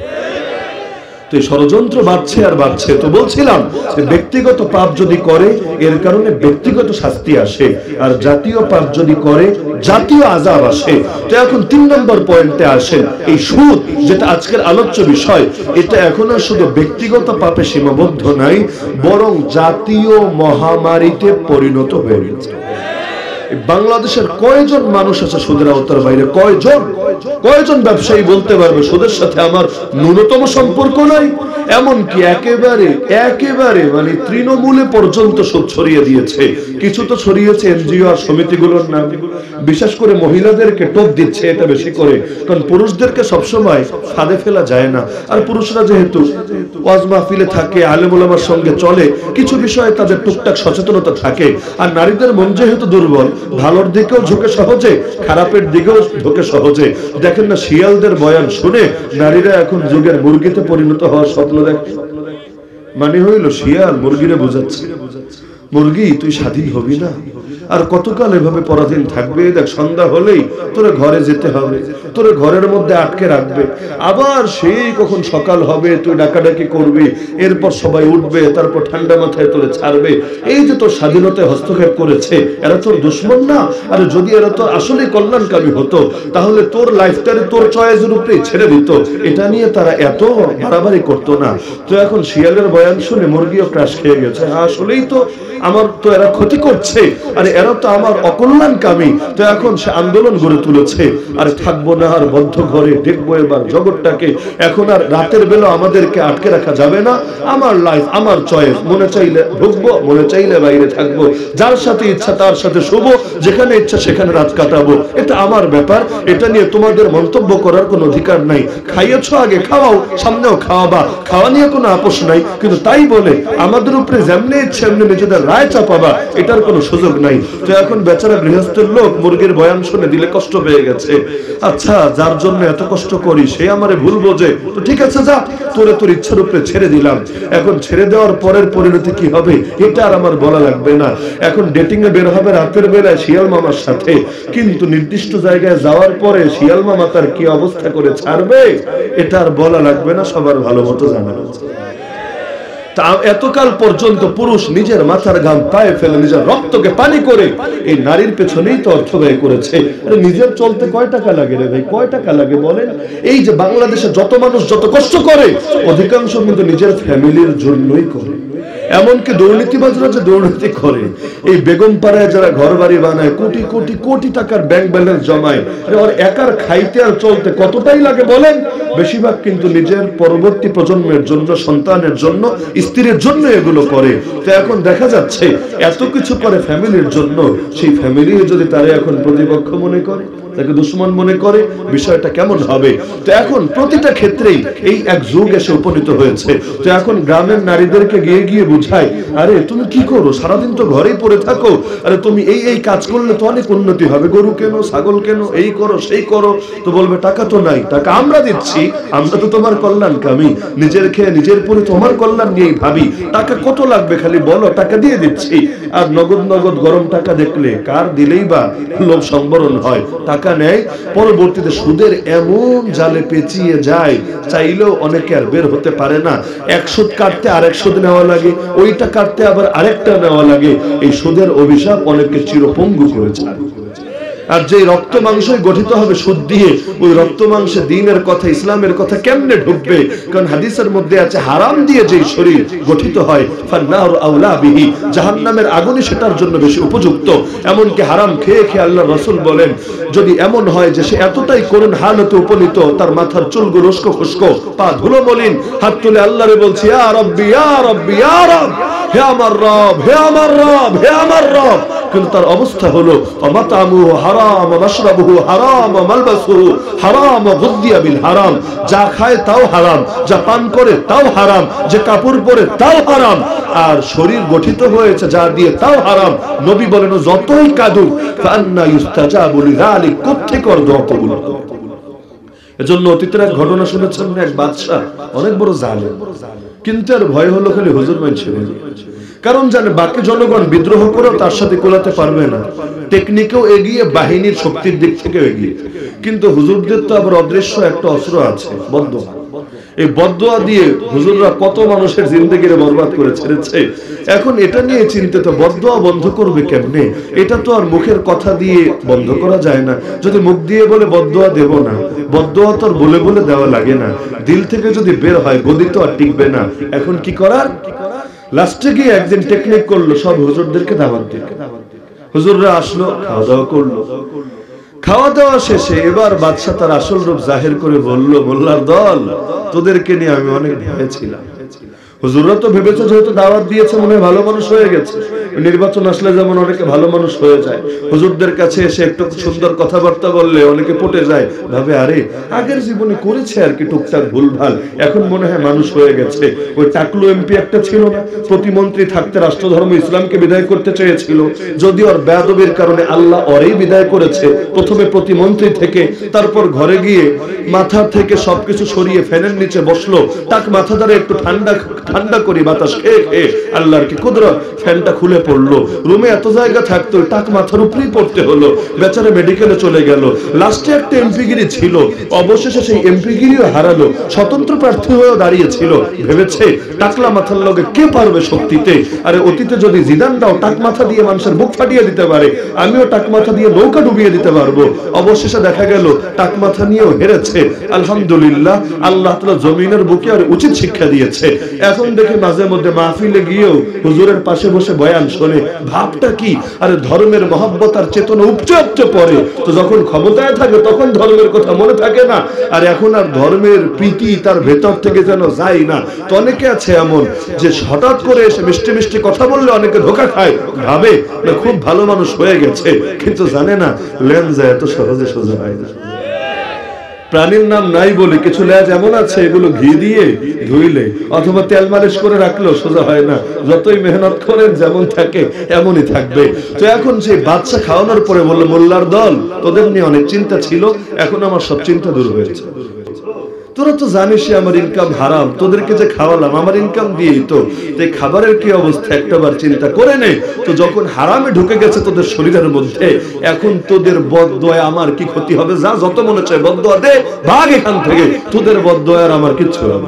তো ষড়যন্ত্র বাড়ছে আর বাড়ছে। তো বলছিলাম যে ব্যক্তিগত পাপ যদি করে এর কারণে ব্যক্তিগত শাস্তি আসে, আর জাতীয় পাপ যদি করে জাতীয় আযাব আসে। তো এখন ৩ নম্বর পয়েন্টে আসেন। এই সুদ যেটা আজকের আলোচ্য বিষয়, এটা এখন আর শুধু ব্যক্তিগত পাপে সীমাবদ্ধ নাই, বরং জাতীয় মহামারীতে পরিণত হয়ে গেছে। বাংলাদেশের কয়জন মানুষ আছে সুদের আওতার বাইরে? কয়জন ব্যবসায়ী বলতে পারবে সুদের সাথে আমার ন্যূনতম সম্পর্ক নাই? এমনকি একেবারে মানে তৃণমূলে পর্যন্ত সুদ ছড়িয়ে দিয়েছে। কিছু তো ছড়িয়েছে এনজিও আর সমিতিগুলোর নাম, বিশেষ করে মহিলাদেরকে টোপ দিচ্ছে এটা বেশি করে, কারণ পুরুষদেরকে সবসময় ফাঁদে ফেলা যায় না। আর পুরুষরা যেহেতু ওয়াজ মাহফিলে থাকে, আলেম ওলামার সঙ্গে চলে, কিছু বিষয়ে তাদের টুকটাক সচেতনতা থাকে। আর নারীদের মন যেহেতু দুর্বল, ভালোর দিকেও ঝুঁকে সহজে, খারাপের দিকেও ঝুঁকে সহজে। দেখেন না শিয়ালদের বয়ান শুনে নারীরা এখন যুগের মুরগিতে পরিণত হওয়ার স্বপ্ন দেখে। মানে হইল শিয়াল মুরগিরে বোঝাচ্ছে, মুরগি তুই স্বাধীন হবি না, আর কতকাল এভাবে পরাধীন থাকবে? দেখ সন্ধ্যা হলেই তোরে ঘরে যেতে হবে, তোরে ঘরের মধ্যে আটকে রাখবে, আবার সেই কখন সকাল হবে তুই ডাকাডাকি করবি, এরপর সবাই উঠবে, তারপর ঠান্ডা মাথায় তোরে ছাড়বে। এই যে তোর স্বাধীনতায় হস্তক্ষেপ করেছে, এরা তোর দুশ্মন না? আর যদি এরা তোর আসলে কল্যাণকামী হতো তাহলে তোর লাইফটারে তোর চয়েসের উপরে ছেড়ে দিত। এটা নিয়ে তারা এত বাড়াবাড়ি করতো না। তো এখন শিয়ালের বয়ান শুনে মুরগিও ক্রাশ খেয়ে গেছে। আসলেই তো আমার তো এরা ক্ষতি করছে, আরে এরা তো আমার অকল্যাণকামী। তো এখন সে আন্দোলন গড়ে তুলেছে, আরে থাকবো না আর বদ্ধ ঘরে, দেখবো এবার জগৎটাকে। এখন আর রাতের বেলা আমাদেরকে আটকে রাখা যাবে না, আমার লাইফ আমার চয়েস, মনে চাইলে ঢুকবো, মনে চাইলে বাইরে থাকবো, যার সাথে ইচ্ছা তার সাথে শুবো, যেখানে ইচ্ছা সেখানে রাত কাটাবো, এটা আমার ব্যাপার। এটা নিয়ে তোমাদের মন্তব্য করার কোনো অধিকার নাই। খাইয়েছ আগে খাওয়াও, সামনেও খাওয়াবা, খাওয়া নিয়ে কোনো আপোষ নাই, কিন্তু তাই বলে আমাদের উপরে যেমনি ইচ্ছে এমনি নিজেদের রায় চাপাবা, এটার কোনো সুযোগ নাই। তো এখন বেচারা গৃহস্থের লোক মুরগির বয়ান শুনে দিলে কষ্ট পেয়ে গেছে। আচ্ছা, যার জন্য এত কষ্ট করি সে আমারে ভুল বোঝে, তো ঠিক আছে যা, তোরে তোর ইচ্ছার উপরে ছেড়ে দিলাম। এখন ছেড়ে দেওয়ার পরের পরিণতি কি হবে এটা আর আমার বলা লাগবে না। এখন ডেটিং এ বের হবে রাতের বেলায় শিয়াল মামার সাথে, কিন্তু নির্দিষ্ট জায়গায় যাওয়ার পরে শিয়াল মামা তার কি অবস্থা করে ছাড়বে এটা আর বলা লাগবে না, সবার ভালো মতো জানা আছে। এতকাল পর্যন্ত পুরুষ নিজের মাথার ঘাম পায়ে ফেলে, নিজের রক্তকে পানি করে এই নারীর পেছনেই তো অর্থ ব্যয় করেছে। আরে নিজের চলতে কয় টাকা লাগে রে ভাই, কয় টাকা লাগে বলেন? এই যে বাংলাদেশে যত মানুষ যত কষ্ট করে, অধিকাংশ কিন্তু নিজের ফ্যামিলির জন্যই করে। এমনকি দুর্নীতিবাজরা যে দুর্নীতি করে, এই বেগম পাড়ায় যারা ঘর বাড়ি বানায়, কোটি কোটি কোটি টাকার ব্যাংক ব্যালেন্স জমায়, ওর একার খাইতে আর চলতে কতটাই লাগে বলেন? বেশিরভাগ কিন্তু নিজের পরবর্তী প্রজন্মের জন্য, সন্তানের জন্য, স্ত্রীর জন্য এগুলো করে। তো এখন দেখা যাচ্ছে এত কিছু করে ফ্যামিলির জন্য, সেই ফ্যামিলি যদি তারা এখন প্রতিপক্ষ মনে করে, তাকে দুশ্মন মনে করে, বিষয়টা কেমন হবে? তো এখন প্রতিটা ক্ষেত্রেই এই এক যুগ এসে উপনীত হয়েছে। তো এখন গ্রামের নারীদেরকে গিয়ে গিয়ে বুঝাই, আরে তুমি কি করো, সারাদিন তো ঘরেই পড়ে থাকো, আরে তুমি এই কাজ করলে তো অনেক উন্নতি হবে, গরু কেন, ছাগল কেন, এই করো সেই করো। তো বলবে টাকা তো নাই, টাকা আমরা দিচ্ছি, আমরা তো তোমার কল্যাণকামী, নিজের খেয়ে নিজের পরে তোমার কল্যাণ নিয়েই ভাবি, টাকা কত লাগবে খালি বলো, টাকা দিয়ে দিচ্ছি। আর নগদ নগদ গরম টাকা দেখলে কার দিলেই বা লোভ সম্বরণ হয়, টাকা নেয়, পরবর্তীতে সুদের এমন জালে পেঁচিয়ে যায়, চাইলেও অনেকে আর বের হতে পারে না। এক সুদ কাটতে আরেক সুদ নেওয়া লাগে, ওইটা কাটতে আবার আরেকটা নেওয়া লাগে। এই সুদের অভিশাপ অনেককে চিরপঙ্গু করেছে। আর যে রক্ত মাংসই গঠিত হবে সুদ দিয়ে, ওই রক্ত মাংসে দ্বীনের কথা ইসলামের কথা কেমনে ঢুকবে? কারণ হাদিসের মধ্যে আছে হারাম দিয়ে যে শরীর গঠিত হয় ফান্নার আউলা বিহি, জাহান্নামের আগুনই সেটার জন্য বেশি উপযুক্ত। এমনকি হারাম খেয়ে খেয়ে আল্লাহর রাসূল বলেন, যদি এমন হয় যে সে এতটাই করুণ হালতে উপনীত, তার মাথার চুলগুলো উস্কো খুস্কো, পা ধুলো মলিন, হাত তুলে আল্লাহরে বলছে ইয়া রাব্বি ইয়া রাব্বি ইয়া রব, হে আমার রব, হে আমার রব, হে আমার রব। কিন্তু তার অবস্থা হলো মাতামুহু হারাম, মাশরাবুহু হারাম, মালবাসুহু হারাম, গুযিয়া বিল হারাম। যা খায় তাও হারাম, যা পান করে তাও হারাম, যে কাপড় পরে তাও হারাম, আর শরীর গঠিত হয়েছে যা দিয়ে তাও হারাম। নবী বলেন যতই কাঁদুক ফান্না ইউস্তাজাবু লিযালিক, কোত্থেকে ওর দোয়া কবুল হবে? এজন্য অতীতের এক ঘটনা শুনেছেন, এক বাদশা অনেক বড় জালেম, কিন্তু আর ভয় হলো খালি হুজুর মানছে, কারণ জানে বাকি জনগণ বিদ্রোহ করেও তার সাথে কোলাতে পারবে না, টেকনিকেও এগিয়ে, বাহিনীর শক্তির দিক থেকে এগিয়ে। কিন্তু হুজুরদের তো আবার অদৃশ্য একটা অস্ত্র আছে, বদদোয়া। এই বদদোয়া দিয়ে হুজুররা কত মানুষের জিন্দেগিরে বরবাদ করে ছেড়েছে। এখন এটা নিয়ে চিন্তিত, বদদোয়া বন্ধ করবে কেমনে? এটা তো আর মুখের কথা দিয়ে বন্ধ করা যায় না। যদি মুখ দিয়ে বলে বদদোয়া দেব না, বদদোয়া তো আর বলে বলে দেওয়া লাগে না, দিল থেকে যদি বের হয় গদি তো আর টিকবে না। এখন কি করার? লাস্টে গিয়ে একদিন টেকনিক করলো, সব হুজুরদেরকে দাওয়াত দিল। হুজুররা আসলো, খাওয়া দাওয়া করলো। খাওয়া দাওয়া শেষে এবার বাদশা তার আসল রূপ জাহির করে বলল, মোল্লার দল, তোদেরকে নিয়ে আমি অনেক ভয়ে ছিলাম। হুজুররা তো ভেবেছে যেহেতু দাওয়াত দিয়েছে মনে হয় ভালো মানুষ হয়ে গেছে। নির্বাচন আসলে যেমন অনেকে ভালো মানুষ হয়ে যায়, হুজুরদের কাছে এসে একটু সুন্দর কথাবার্তা বললে অনেকে পটে যায়, ভাবে আরে আগের জীবনে করেছে আর কি টুকটাক ভুলভাল, এখন মনে হয় মানুষ হয়ে গেছে। ওই টাকলু এমপি একটা ছিল না, প্রতিমন্ত্রী থাকতে রাষ্ট্রধর্ম ইসলামকে বিদায় করতে চেয়েছিল, যদি ওর বেয়াদবির কারণে আল্লাহ ওরই বিদায় করেছে। প্রথমে প্রতিমন্ত্রী থেকে, তারপর ঘরে গিয়ে মাথা থেকে সবকিছু সরিয়ে ফ্যানের নিচে বসলো, টাক মাথা দ্বারা একটু ঠান্ডা করি বাতাস খেয়ে খেয়ে, আল্লাহর কি কুদরত, ফ্যানটা খুলে পড়লো। রুমে এত জায়গা থাকতো, টাক মাথার উপরেই পড়তে হলো। বেচারা মেডিকেলে চলে গেল। লাস্টে একটা এমপিগিরি ছিল, অবশেষে সেই এমপিগিরিও হারালো, স্বতন্ত্র প্রার্থী হয়েও দাঁড়িয়েছিল। ভেবেছে টাকলা মাথার লগে কে পারবে শক্তিতে? আরে অতীতে যদি জিদানটাও টাক মাথা দিয়ে মানুষের বুক ফাটিয়ে দিতে পারে, আমিও টাক মাথা দিয়ে নৌকা ডুবিয়ে দিতে পারবো। অবশেষে দেখা গেল টাক মাথা নিয়েও হেরেছে। আলহামদুলিল্লাহ, আল্লাহ তাআলা জমিনের বুকে আর উচিত শিক্ষা দিয়েছে। এখন দেখে মাঝে মধ্যে মাহফিলে গিয়েও হুজুরের পাশে বসে বয়ান শোনে, ভাবটা কি? আরে ধর্মের মহব্বত আর চেতনা উপচে উপচে পড়ে। তো যখন ক্ষমতায় থাকে তখন ধর্মের কথা মনে থাকে না, আর এখন আর ধর্মের প্রীতি তার ভেতর থেকে যেন যায় না। তো অনেকে আছে এমন যে হঠাৎ করে এসে মিষ্টি মিষ্টি কথা বললে অনেকে ধোকা খায়, ভাবে না খুব ভালো মানুষ হয়ে গেছে, কিন্তু জানে না লেনজা এত সহজে সোজা হয় না। প্রাণীর নাম নাই বলে কিছু লেজ এমন আছে, এগুলো ঘি দিয়ে ধুইলে অথবা তেল মালিশ করে রাখলেও সোজা হয় না। যতই মেহনত করেন যেমন থাকে এমনই থাকবে। তো এখন সেই বাদশা খাওয়ানোর পরে বললো, মোল্লার দল, তোদের নিয়ে অনেক চিন্তা ছিল, এখন আমার সব চিন্তা দূর হয়েছে। তোরা তো জানিসই আমার ইনকাম হারাম, তোদেরকে যে খাওয়ালাম আমার ইনকাম দিয়েই তো, এই খাবারের কি অবস্থা একটাবার চিন্তা করে নে। তো যখন হারামে ঢুকে গেছে তোদের শরীরের মধ্যে, এখন তোদের বদদোয়া আমার কি ক্ষতি হবে? যা যত মনে চায় বদদোয়া দে, ভাগ এখান থেকে, তোদের বদদোয়ার আমার কিচ্ছু হবে।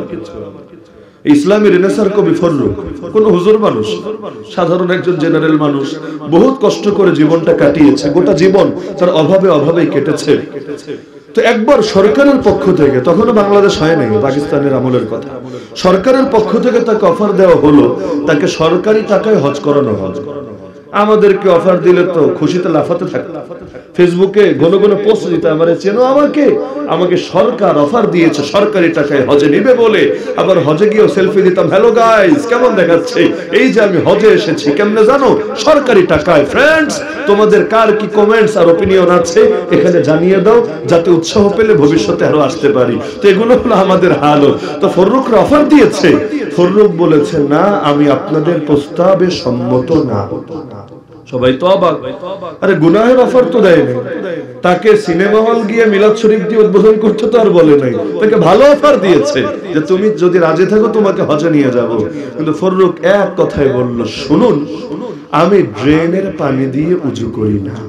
ইসলামী রেনেসার কবি ফররুখ কোন হুজুর মানুষ, সাধারণ একজন জেনারেল মানুষ, বহুত কষ্ট করে জীবনটা কাটিয়েছে, গোটা জীবন তার অভাবে অভাবেই কেটেছে। তো একবার সরকারের পক্ষ থেকে, তখনও বাংলাদেশ হয় নাই, পাকিস্তানের আমলের কথা, সরকারের পক্ষ থেকে তাকে অফার দেওয়া হলো, তাকে সরকারি টাকায় হজ করানো হবে। আমাদেরকে অফার দিলে তো খুশিতে লাফাতে থাকে, ফেসবুকে ঘন ঘন পোস্ট দিতে, আমারে চেনো আমাকে, আমাকে সরকার অফার দিয়েছে সরকারি টাকায় হজে নিবে বলে। আবার হজে গিয়েও সেলফি দিতাম, হ্যালো গাইস কেমন দেখাচ্ছে, এই যে আমি হজে এসেছি, কেমনে জানো? সরকারি টাকায়। ফ্রেন্ডস, তোমাদের কার কি কমেন্টস আর ওপিনিয়ন আছে এখানে জানিয়ে দাও, যাতে উৎসাহ পেলে ভবিষ্যতে আরো আসতে পারি। তো এগুলো হলো আমাদের হাল। তো ফররুখরা অফার দিয়েছে, ফররুখ বলেছে না, আমি আপনাদের প্রস্তাবে সম্মত না। সবাই তো অবাক, আরে গুনাহের অফার তো দেয় নাই, তাকে সিনেমা হল গিয়ে মিলাদ শরীফ দিয়ে উদ্বোধন করতে তো আর বলে নাই, তাকে ভালো অফার দিয়েছে যে তুমি যদি রাজি থাকো তোমাকে হজে নিয়ে যাব। কিন্তু ফররুখ এক কথাই বলল, শুনুন, আমি ড্রেনের পানি দিয়ে উজু করি না।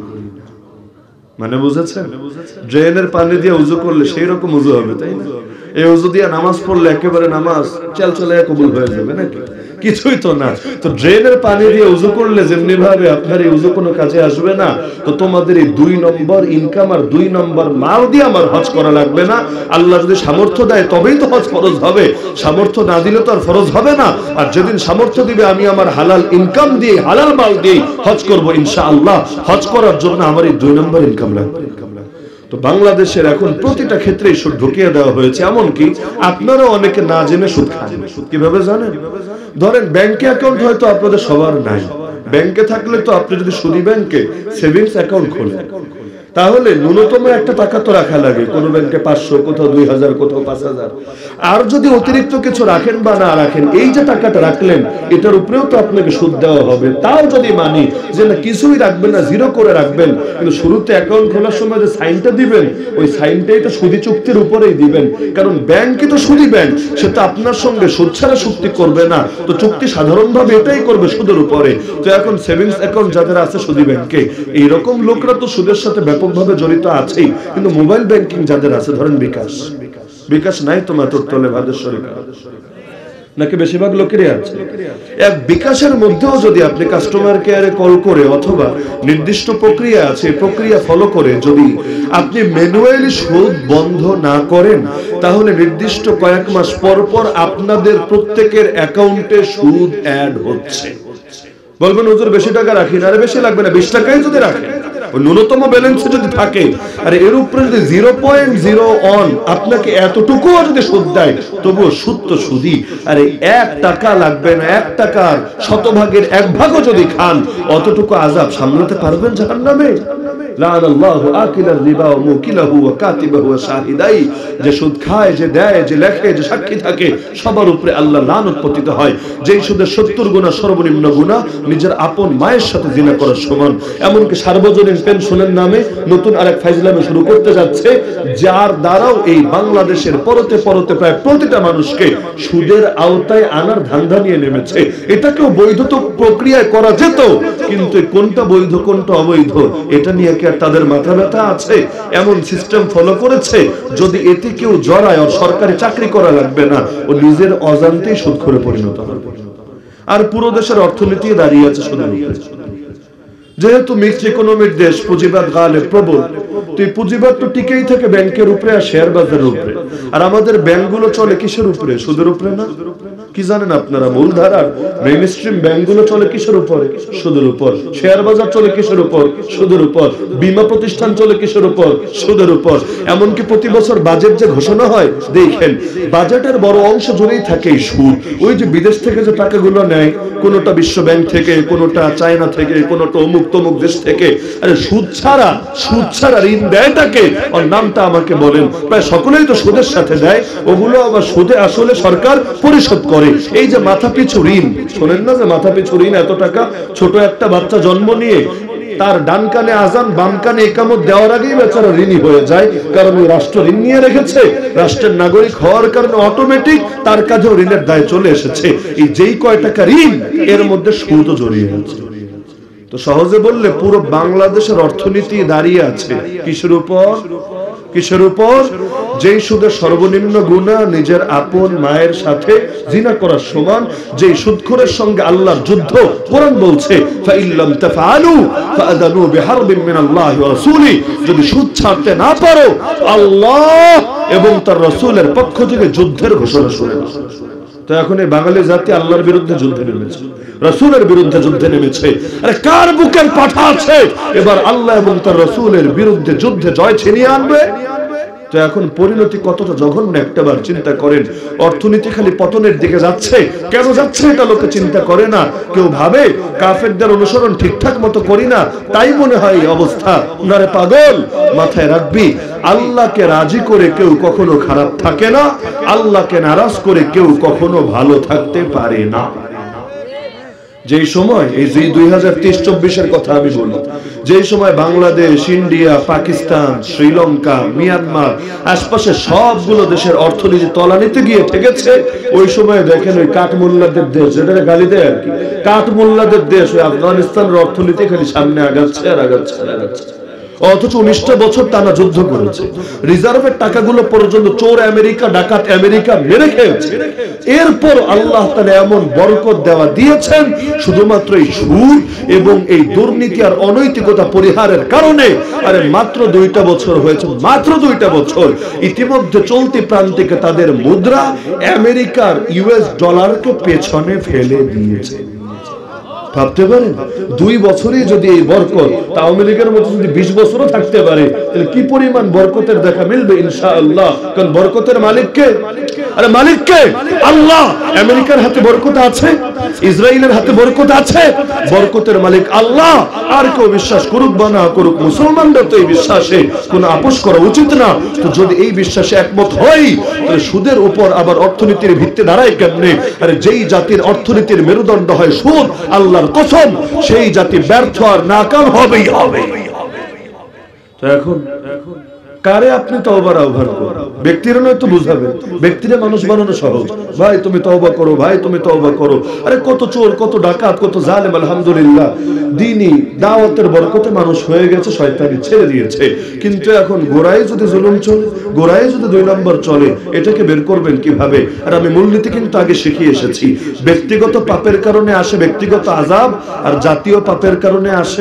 মানে বুঝেছেন, ড্রেনের পানি দিয়ে উজু করলে সেই রকম উজু হবে, তাই না? এই উজু দিয়ে নামাজ পড়লে একেবারে নামাজ চালচলে কবুল হয়ে যাবে নাকি? কিছুই তো না। তো ড্রেনের পানি দিয়ে উযু করলে যেমনি ভাবে আপনার এই উযু কোনো কাজে আসবে না, তো তোমাদের এই 2 নম্বর ইনকাম আর 2 নম্বর মাল দিয়ে আমার হজ করা লাগবে না। আল্লাহ যদি সামর্থ্য দেয় তবেই তো হজ ফরজ হবে, সামর্থ্য না দিলে তো আর ফরজ হবে না। আর যেদিন সামর্থ্য দিবে আমি আমার হালাল ইনকাম দিয়ে হালাল মাল দিয়ে হজ করব ইনশাআল্লাহ। হজ করার জন্য আমার এই 2 নম্বর ইনকাম লাগবে। তো বাংলাদেশের এখন প্রতিটা ক্ষেত্রেই সুদ ঢুকিয়ে দেওয়া হয়েছে, এমনকি আপনারা অনেকে না জেনে সুদ খান। কিভাবে জানেন? ধরেন ব্যাংকে অ্যাকাউন্ট হয়তো আপনাদের সবার নাই, ব্যাংকে থাকলে তো আপনি যদি সুদী ব্যাংকে সেভিংস অ্যাকাউন্ট খোলেন তাহলে ন্যূনতম একটা টাকা তো রাখা লাগে, কোন ব্যাংকে 500, কোথাও 2000, কোথাও 5000। আর যদি অতিরিক্ত কিছু রাখেন বা না রাখেন, এই যে টাকাটা রাখলেন এটার উপরেও তো আপনাকে সুদ দেওয়া হবে। তাও যদি মানি যে না কিছুই রাখবেন না, জিরো করে রাখবেন, কিন্তু শুরুতে অ্যাকাউন্ট খোলার সময় যে সাইনটা দিবেন ওই সাইনটাই তো সুদী চুক্তির উপরেই দিবেন, কারণ ব্যাংকই তো সুদী ব্যাংক, সে তো আপনার সঙ্গে সুদ ছাড়া চুক্তি করবে না। তো চুক্তি সাধারণভাবে এটাই করবে সুদের উপরে। তো এখন সেভিংস অ্যাকাউন্ট যাদের আছে সুদী ব্যাংকে, এইরকম লোকরা তো সুদের সাথে ব্যাপকভাবে জড়িত আছেই। কিন্তু মোবাইল ব্যাংকিং যাদের আছে, ধরেন বিকাশ নাই তো মাত্র তলে ভাদেশ্বরী নাকি বেশিরভাগ লোকেরই আছে। এক বিকাশের মধ্যেও যদি আপনি কাস্টমার কেয়ারে কল করে অথবা নির্দিষ্ট প্রক্রিয়া আছে প্রক্রিয়া ফলো করে যদি আপনি ম্যানুয়ালি সুদ বন্ধ না করেন, তাহলে নির্দিষ্ট কয়েক মাস পর পর আপনাদের প্রত্যেকের অ্যাকাউন্টে সুদ অ্যাড হচ্ছে। বলবেন হুজুর বেশি টাকা রাখি না, আরে বেশি লাগবে না, 20 টাকাই যদি রাখেন, ন্যূনতম ব্যালেন্স যদি থাকে, আর এর উপরে যদি 0.01 আপনাকে এতটুকুও যদি সুদ দেয়, তবুও সুদ তো সুদই। আরে 1 টাকা লাগবে না, 1 টাকার শতভাগের 1 ভাগও যদি খান, অতটুকু আযাব সামলাতে পারবেন জাহান্নামে? লাআনাল্লাহু আকিলার রিবা ওয়া মুকিলাহু ওয়া কাতিবাহু ওয়া শাহিদাই। যে সুদ খায়, যে দেয়, যে লেখে, যে সাক্ষী থাকে, সবার উপরে আল্লাহ লানত পতিত হয়। যেই সুদের 70 গুনাহ সর্বনিম্ন গুনাহ নিজের আপন মায়ের সাথে জিনা করার সমান। এমনকি সার্বজনীন পেনশনের নামে নতুন আরেক ফাইজলামি শুরু করতে যাচ্ছে, যার দ্বারাও এই বাংলাদেশের পরতে পরতে প্রায় প্রতিটা মানুষকে সুদের আওতায় আনার ধান্দা নিয়ে নেমেছে। এটাকেও বৈধ তো প্রক্রিয়ায় করা যেত, কিন্তু কোনটা বৈধ কোনটা অবৈধ এটা নিয়ে কি আর তাদের মাথা ব্যথা আছে? এমন সিস্টেম ফলো করেছে যদি এতে কেউ জড়ায়, আর সরকারি চাকরি করা লাগবে না, ও নিজের অজান্তেই সুদখোরে পরিণত হবে। আর পুরো দেশের অর্থনীতি দাঁড়িয়ে আছে সুদের উপরে। যেহেতু মিক্সড ইকোনমির দেশ, পুঁজিবাদ গালে প্রবল, তো এই পুঁজিবাদ তো টিকেই থাকে ব্যাংকের উপরে আর শেয়ার বাজারের উপরে। আর আমাদের ব্যাংকগুলো চলে কিসের উপরে? সুদের উপরে না? কি জানেন আপনারা? মূলধারার মেইনস্ট্রিম ব্যাংকগুলো চলে কিসের উপরে? সুদের উপর। শেয়ার বাজার চলে কিসের উপর? সুদের উপর। বীমা প্রতিষ্ঠান চলে কিসের উপর? সুদের উপর। এমনকি প্রতি বছর বাজেট যে ঘোষণা হয়, দেখেন বাজেটের বড় অংশ জুড়েই থাকে সুদ। ওই যে বিদেশ থেকে যে টাকাগুলো নেয়, কোনোটা বিশ্ব ব্যাংক থেকে, কোনোটা চায়না থেকে, কোনোটা অমুক তমুক দেশ থেকে, আরে সুদ ছাড়া ঋণ দেয়টাকে, ওর নামটা আমাকে বলেন। প্রায় সকলেই তো সুদের সাথে দেয়, ওগুলো আবার সুদে আসলে সরকার পরিশোধ করে। এই যে মাথা পিছু ঋণ, শোনেন না যে মাথা পিছু ঋণ এত টাকা? ছোট একটা বাচ্চা জন্ম নিয়ে তার ডান কানে আজান বাম কানে ইকামত দেওয়ার আগেই বেচারা ঋণী হয়ে যায়, কারণ ওই রাষ্ট্র ঋণ নিয়ে রেখেছে। রাষ্ট্রের নাগরিক হওয়ার কারণে অটোমেটিক তার কাছেও ঋণের দায় চলে এসেছে। এই যেই কয় টাকা ঋণ, এর মধ্যে সুদও জড়িয়ে আছে। তো সহজে বললে পুরো বাংলাদেশের অর্থনীতি দাঁড়িয়ে আছে কিসের উপর? কিসের উপর? যেই সুদের সর্বনিম্ন গুনাহ নিজের আপন মায়ের সাথে জিনা করার সমান। যেই সুদখোরের সঙ্গে আল্লাহর যুদ্ধ, কোরআন বলছে ফাইল্লাম তাফআলু ফাআযানু বিহারবিন মিনাল্লাহি ওয়া রাসূলি। যদি সুদ ছাড়তে না পারো, আল্লাহ এবং তার রাসূলের পক্ষ থেকে যুদ্ধের ঘোষণা শুনে নাও। তো এখন এই বাঙালি জাতি আল্লাহর বিরুদ্ধে যুদ্ধে নেমেছে, রাসূলের বিরুদ্ধে যুদ্ধে নেমেছে। আরে কার বুকের পাঠা আছে এবার আল্লাহ এবং তার রাসূলের বিরুদ্ধে যুদ্ধে জয় ছিনিয়ে আনবে? তো এখন পরিণতি কতটা জঘন্য একটাবার চিন্তা করেন। অর্থনীতি খালি পতনের দিকে যাচ্ছে। কেন যাচ্ছে এটা লোকে চিন্তা করে না। কেউ ভাবে কাফেরদের অনুসরণ ঠিকঠাক মতো করি না, তাই মনে হয় অবস্থা। উনারে পাগল, মাথায় রাখবি আল্লাহকে রাজি করে কেউ কখনো খারাপ থাকে না, আল্লাহকে নারাজ করে কেউ কখনো ভালো থাকতে পারে না। যেই সময় এই যে 2023-24 কথা আমি বলি, যেই সময় বাংলাদেশ, ইন্ডিয়া, পাকিস্তান, শ্রীলঙ্কা, মিয়ানমার, আশপাশে সবগুলো দেশের অর্থনীতি তলানিতে গিয়ে ঠেকেছে, ওই সময় দেখেন ওই কাঠমোল্লাদের দেশ, যেটা গালি দেয় আর কি, কাঠমোল্লাদের দেশ, ওই আফগানিস্তানের অর্থনীতি খালি সামনে আগাচ্ছে আর আগাচ্ছে আর আগাচ্ছে। অথচ 19টা বছর টানা যুদ্ধ করেছে, রিজার্ভের টাকাগুলো পর্যন্ত চোর আমেরিকা, ডাকাত আমেরিকা মেরে খেয়েছে। এরপর আল্লাহ তাআলা এমন বরকত দেওয়া দিয়েছেন শুধুমাত্র এই সুদ এবং এই দুর্নীতি আর অনৈতিকতা পরিহারের কারণে। আরে মাত্র 2টা বছর হয়েছে, মাত্র 2টা বছর, ইতিমধ্যে চলতি প্রান্তিকে তাদের মুদ্রা আমেরিকার ইউএস ডলারকে পেছনে ফেলে দিয়েছে। ভাবতে পারেন 2 বছরই যদি এই বরকত, তা আওয়ামী লীগের মতো যদি 20 বছরও থাকতে পারে, তাহলে কি পরিমাণ বরকতের দেখা মিলবে ইনশাআল্লাহ। কারণ বরকতের মালিক কে? আরে মালিক কে? আল্লাহ। আমেরিকার হাতে বরকত আছে, ইসরায়েলের হাতে বরকত আছে, বরকতের মালিক আল্লাহ। আর কেউ বিশ্বাস করুক বা না করুক, মুসলমানদের তো এই বিশ্বাসে কোনো আপোষ করা উচিত না। তো যদি এই বিশ্বাসে একমত হই, তাহলে সুদের উপর আবার অর্থনীতির ভিত্তি দাঁড়ায় কেমনে? আরে যেই জাতির অর্থনীতির মেরুদণ্ড হয় সুদ, আল্লাহর কসম সেই জাতি ব্যর্থ আর নাকাম হবেই হবে। তো এখন কারে আপনি তওবার আহ্বান করেন? ব্যক্তিরা নয় তো বুঝাবেন, ব্যক্তিরা মানুষ বানানো সহজ। ভাই তুমি তওবা করো, ভাই তুমি তওবা করো। আরে কত চোর, কত ডাকাত, কত জালেম, আলহামদুলিল্লাহ দ্বীনি দাওয়াতের বরকতে মানুষ হয়ে গেছে, শয়তানি ছেড়ে দিয়েছে। কিন্তু এখন গোড়ায় যদি জুলুম চলে, গোড়ায় যদি 2 নম্বর চলে, এটাকে বের করবেন কিভাবে? আর আমি মূলনীতি কিন্তু আগে শিখিয়ে এসেছি, ব্যক্তিগত পাপের কারণে আসে ব্যক্তিগত আযাব, আর জাতীয় পাপের কারণে আসে।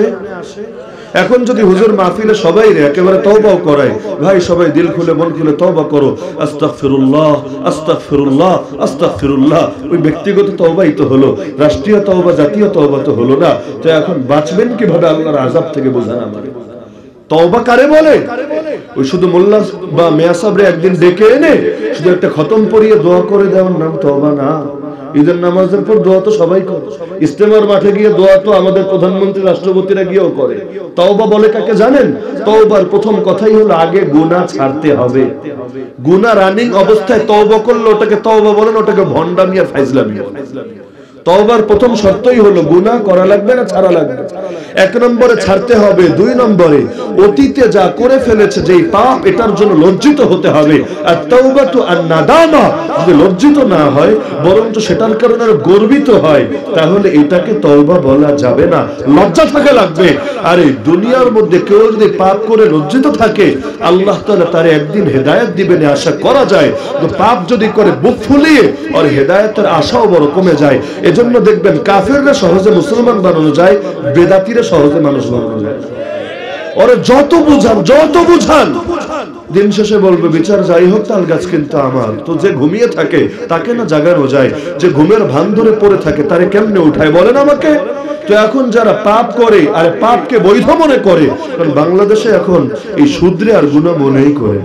এখন যদি হুজুর মাহফিলে সবাই একেবারে তওবাও করায়, ভাই সবাই দিল খুলে মন খুলে তওবা করো, আস্তাগফিরুল্লাহ আস্তাগফিরুল্লাহ আস্তাগফিরুল্লাহ, ওই ব্যক্তিগত তওবাই তো হলো, রাষ্ট্রীয় তওবা জাতীয় তওবা তো হলো না। তো এখন বাঁচবেন কিভাবে আল্লাহর আযাব থেকে? বোঝান আমারে। তওবা কারে বলে? ওই শুধু মোল্লা বা মিয়া সাহেবরে একদিন ডেকে এনে শুধু একটা খতম পড়িয়ে দোয়া করে দেওয়ার নাম তওবা না। ঈদের নামাজের পর দোয়া তো সবাই করে, ইস্তেমার মাঠে গিয়ে দোয়া তো আমাদের প্রধানমন্ত্রী রাষ্ট্রপতিরা গিয়েও করে। তওবা বলে কাকে জানেন? তওবার প্রথম কথাই হলো আগে গুনাহ ছাড়তে হবে। গুনাহ রানিং অবস্থায় তওবা করলে ওটাকে তওবা বলেন, ওটাকে ভন্ডামি আর ফাইজলামি বলে। তওবার প্রথম শর্তই হলো গুনাহ করা লাগবে না ছাড়া লাগবে। 1 নম্বরে ছাড়তে হবে, 2 নম্বরে অতীতে যা করে ফেলেছে যেই পাপ, এটার জন্য লজ্জিত হতে হবে। আর তাওবাতু আন-নাদামা, যদি লজ্জিত না হয় বরঞ্চ সেটার কারণে গর্বিত হয়, তাহলে এটাকে তওবা বলা যাবে না, লজ্জা থাকা লাগবে। আর এই দুনিয়ার মধ্যে কেউ যদি পাপ করে লজ্জিত থাকে, আল্লাহ তাআলা তার একদিন হেদায়েত দিবেন আশা করা যায়। তো পাপ যদি করে বুক ফুলিয়ে, আর হেদায়েতের আশাও বড় কমে যায়। এজন্য দেখবেন কাফেররা সহজে মুসলমান বানানো যায়, বেদাতিরা সহজে মানুষ বানানো যায়। ওরে যত বুঝান দিন শেষে বলবে বিচার যাই হোক তাল গাছ কিন্তু আমার। তো যে ঘুমিয়ে থাকে তাকে না জাগানো যায়, যে ঘুমের ভান ধরে পড়ে থাকে তারে কেমনে উঠায় বলেন আমাকে? তো এখন যারা পাপ করে আর পাপকে বৈধ মনে করে, কারণ বাংলাদেশে এখন এই সুদরে আর গুনাহ মনেই করে,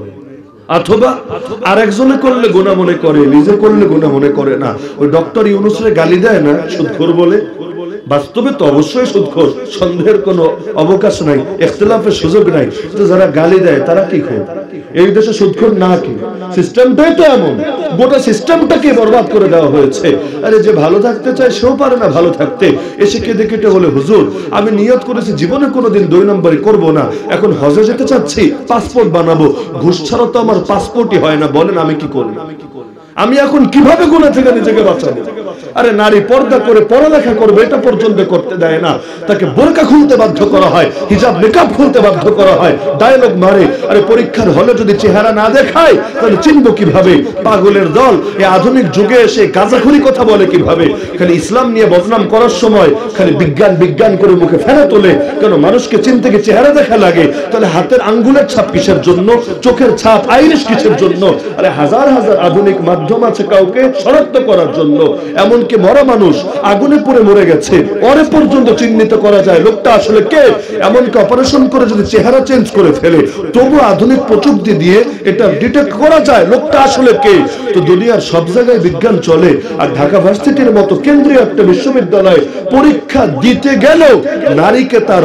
অথবা আরেকজনে করলে গুনাহ মনে করে, নিজে করলে গুনাহ মনে করে না। ওই ডক্টর ইউনূসরে গালি দেয় না সুদখোর বলে, বাস্তবে তো অবশ্যই সুদখোর, সন্দেহের কোনো অবকাশ নাই, ইখতিলাফের সুযোগ নাই। তো যারা গালি দেয় তারা কি খোর? এই দেশে সুদখোর না কি? সিস্টেমটাই তো এমন, গোটা সিস্টেমটাকে বরবাদ করে দেওয়া হয়েছে। আরে যে ভালো থাকতে চায় সেও পারে না ভালো থাকতে। এসে কেঁদে কেটে বলে হুজুর আমি নিয়ত করেছি জীবনে কোনোদিন 2 নম্বরই করব না, এখন হজে যেতে চাচ্ছি, পাসপোর্ট বানাবো, ঘুষ ছাড়া তো আমার পাসপোর্টই হয় না, বলেন আমি কি করব? আমি এখন কিভাবে গুনাহ থেকে নিজেকে বাঁচাবো? আরে নারী পর্দা করে পড়ালেখা করবে এটা পর্যন্ত করতে দেয় না, তাকে বোরকা খুলতে বাধ্য করা হয়, হিজাব নিকাব খুলতে বাধ্য করা হয়, ডায়লগ মারে। আরে পরীক্ষার হলে যদি চেহারা না দেখায় তাহলে চিনবো কিভাবে? পাগলের দল এই আধুনিক যুগে এসে গাঁজাখুরি কথা বলে কিভাবে? খালি ইসলাম নিয়ে বদনাম করার সময় খালি বিজ্ঞান বিজ্ঞান করে মুখে ফেলে তোলে। কেন মানুষকে চিনতে গিয়ে চেহারা দেখা লাগে? তাহলে হাতের আঙ্গুলের ছাপ কিসের জন্য? চোখের ছাপ আইরিশ কিসের জন্য? আরে হাজার হাজার আধুনিক মাধ্যম আছে কাউকে শনাক্ত করার জন্য। এমনকি মরা মানুষ আগুনে পুড়ে মরে গেছে, ওরে পর্যন্ত চিহ্নিত করা যায় লোকটা আসলে কে। এমনকি অপারেশন করে যদি চেহারা চেঞ্জ করে ফেলে, তবু আধুনিক প্রযুক্তি দিয়ে এটা ডিটেক্ট করা যায় লোকটা আসলে কে। তো দুনিয়ার সব জায়গায় বিজ্ঞান চলে, আর ঢাকা ভার্সিটির মতো কেন্দ্রীয় একটা বিশ্ববিদ্যালয় পরীক্ষা দিতে গেলেও নারীকে তার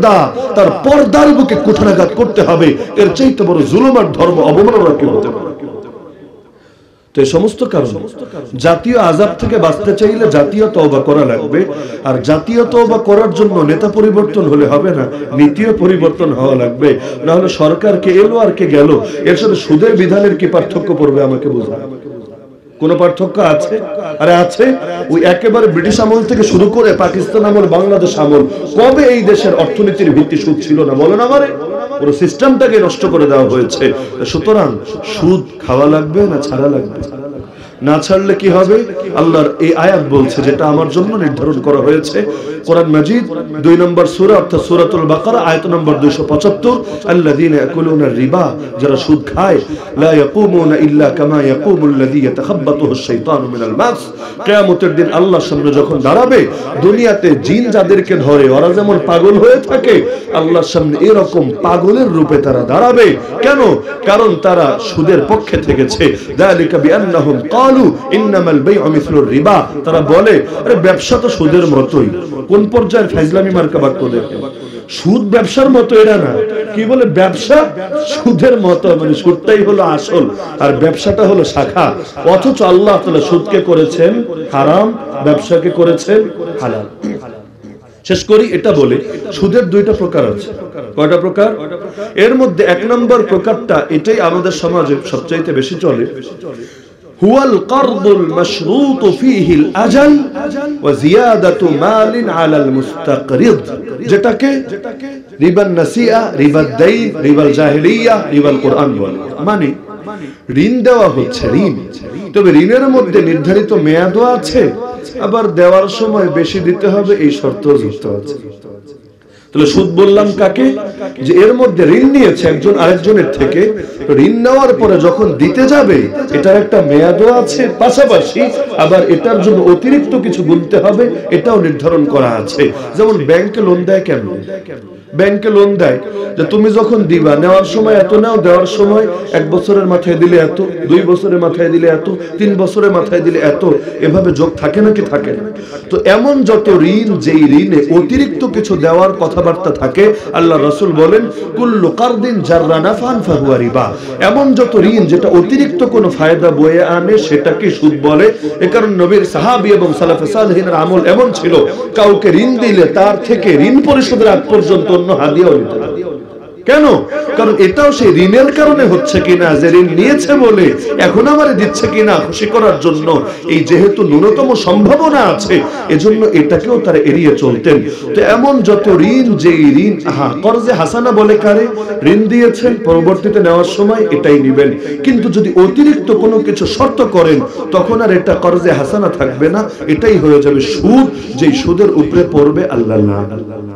পর্দার বুকে কুঠারাঘাত করতে হবে। এর চাইতে বড় জুলুম আর ধর্ম অবমাননা কি হতে পারে? তো এই সমস্ত কারণ জাতীয় আযাব থেকে বাঁচতে চাইলে জাতীয় তওবা করা লাগবে। আর জাতীয় তওবা করার জন্য নেতা পরিবর্তন হলে হবে না, নীতিও পরিবর্তন হওয়া লাগবে। না হলে সরকার কে এলো আর কে গেল, এর সাথে সুদের বিধানের কি পার্থক্য পড়বে আমাকে বোঝান। কোন পার্থক্য আছে? আরে আছে। ওই একেবারে ব্রিটিশ আমল থেকে শুরু করে পাকিস্তান আমল, বাংলাদেশ আমল, কবে এই দেশের অর্থনীতির ভিত্তি সুদ ছিল না বলেন আমারে? পুরো সিস্টেমটাকে নষ্ট করে দেওয়া হয়েছে। সুতরাং সুদ খাওয়া লাগবে না ছাড়া লাগবে? না ছাড়লে কি হবে? আল্লাহর এই আয়াত বলছে, যেটা আমার জন্য নির্ধারণ করা হয়েছে, কোরআন মাজিদ 2 নম্বর সূরা অর্থাৎ সূরাতুল বাকারা আয়াত নম্বর 275, আল্লাযীনা ইয়াকুলুনা রিবা, যারা সুদ খায়, লা ইয়াকুমুনা ইল্লা কামা ইয়াকুমুল লাযী ইয়াতাখাব্বাতুহু আশ-শাইতানু মিনাল মাস। কিয়ামতের দিন আল্লাহর সামনে যখন দাঁড়াবে, দুনিয়াতে জিন যাদেরকে ধরে ওরা যেমন পাগল হয়ে থাকে, আল্লাহর সামনে এরকম পাগলের রূপে তারা দাঁড়াবে। কেন? কারণ তারা সুদের পক্ষে থেকেছে। যালিকা বিআন্নাহুম ক্বালু ইন্নামাল বাই'উ মিসলুর রিবা, তারা বলে আরে ব্যবসা তো সুদের মতোই। কোন পর্যায়ের ফাইজলামি মার্কা বাক্য দেখেন। সুদ ব্যবসার মতো এটা না, কি বলে ব্যবসা সুদের মতো, মানে সুদটাই হলো আসল আর ব্যবসাটা হলো শাখা। অথচ আল্লাহ তাআলা সুদকে করেছেন হারাম, ব্যবসাকে করেছেন হালাল। শেষ করি এটা বলে, সুদের 2টা প্রকার আছে। কয়টা প্রকার? এর মধ্যে 1 নম্বর প্রকারটা, এটাই আমাদের সমাজে সবচাইতে বেশি চলে, হুয়াল কারদুল মাশরুতু ফীহিল আজাল ওয়া জিয়াদাতু মালিন আলাল মুস্তাকরিদ, যেটাকে রিবান নাসিয়া, রিবাদ দাইন, রিবাল জাহিলিয়া, রিবাল কুরআন বলে। মানে ঋণ দেওয়া হচ্ছে ঋণ, তবে ঋণের মধ্যে নির্ধারিত মেয়াদও আছে, আবার দেওয়ার সময় বেশি দিতে হবে এই শর্তও যুক্ত আছে। তাহলে সুদ বললাম কাকে? যে এর মধ্যে ঋণ নিয়েছে একজন আরেকজনের থেকে, ঋণ নেওয়ার পরে যখন দিতে যাবে এটার একটা মেয়াদও আছে, পাশাপাশি আবার এটার জন্য অতিরিক্ত কিছু গুনতে হবে, এটাও নির্ধারণ করা আছে। যেমন ব্যাংকে লোন দেয় কেন? ব্যাংকে লোন দেয় যে তুমি যখন দিবা, নেওয়ার সময় এত নাও, দেওয়ার সময় 1 বছরের মাথায় দিলে এত, 2 বছরের মাথায় দিলে এত, 3 বছরের মাথায় দিলে এত, এভাবে যোগ থাকে নাকি থাকে না? তো এমন যত ঋণ, যেই ঋণে অতিরিক্ত কিছু দেওয়ার কথাবার্তা থাকে, আল্লাহ রাসূল বলেন কুল্লু কারদিন জাররা নাফান ফাহুয়া রিবা, এমন যত ঋণ যেটা অতিরিক্ত কোনো ফায়দা বয়ে আনে সেটাকে সুদ বলে। এ কারণে নবীর সাহাবী এবং সালাফে সালেহিনের আমল এমন ছিল, কাউকে ঋণ দিলে তার থেকে ঋণ পরিশোধের আগ পর্যন্ত অন্য হাদিয়াও নিতেন। কেন? কারণ এটাও সেই ঋণের কারণে হচ্ছে কিনা, যে ঋণ নিয়েছে বলে এখন আমারে দিচ্ছে কিনা খুশি করার জন্য, এই যেহেতু ন্যূনতম সম্ভাবনা আছে, এজন্য এটাকেও তারা এড়িয়ে চলতেন। তো এমন যত ঋণ, যেই ঋণ কর্জে হাসানা বলে কারে, ঋণ দিয়েছেন পরবর্তীতে নেওয়ার সময় এটাই নেবেন, কিন্তু যদি অতিরিক্ত কোনো কিছু শর্ত করেন তখন আর এটা কর্জে হাসানা থাকবে না, এটাই হয়ে যাবে সুদ, যেই সুদের উপরে পড়বে আল্লাহ।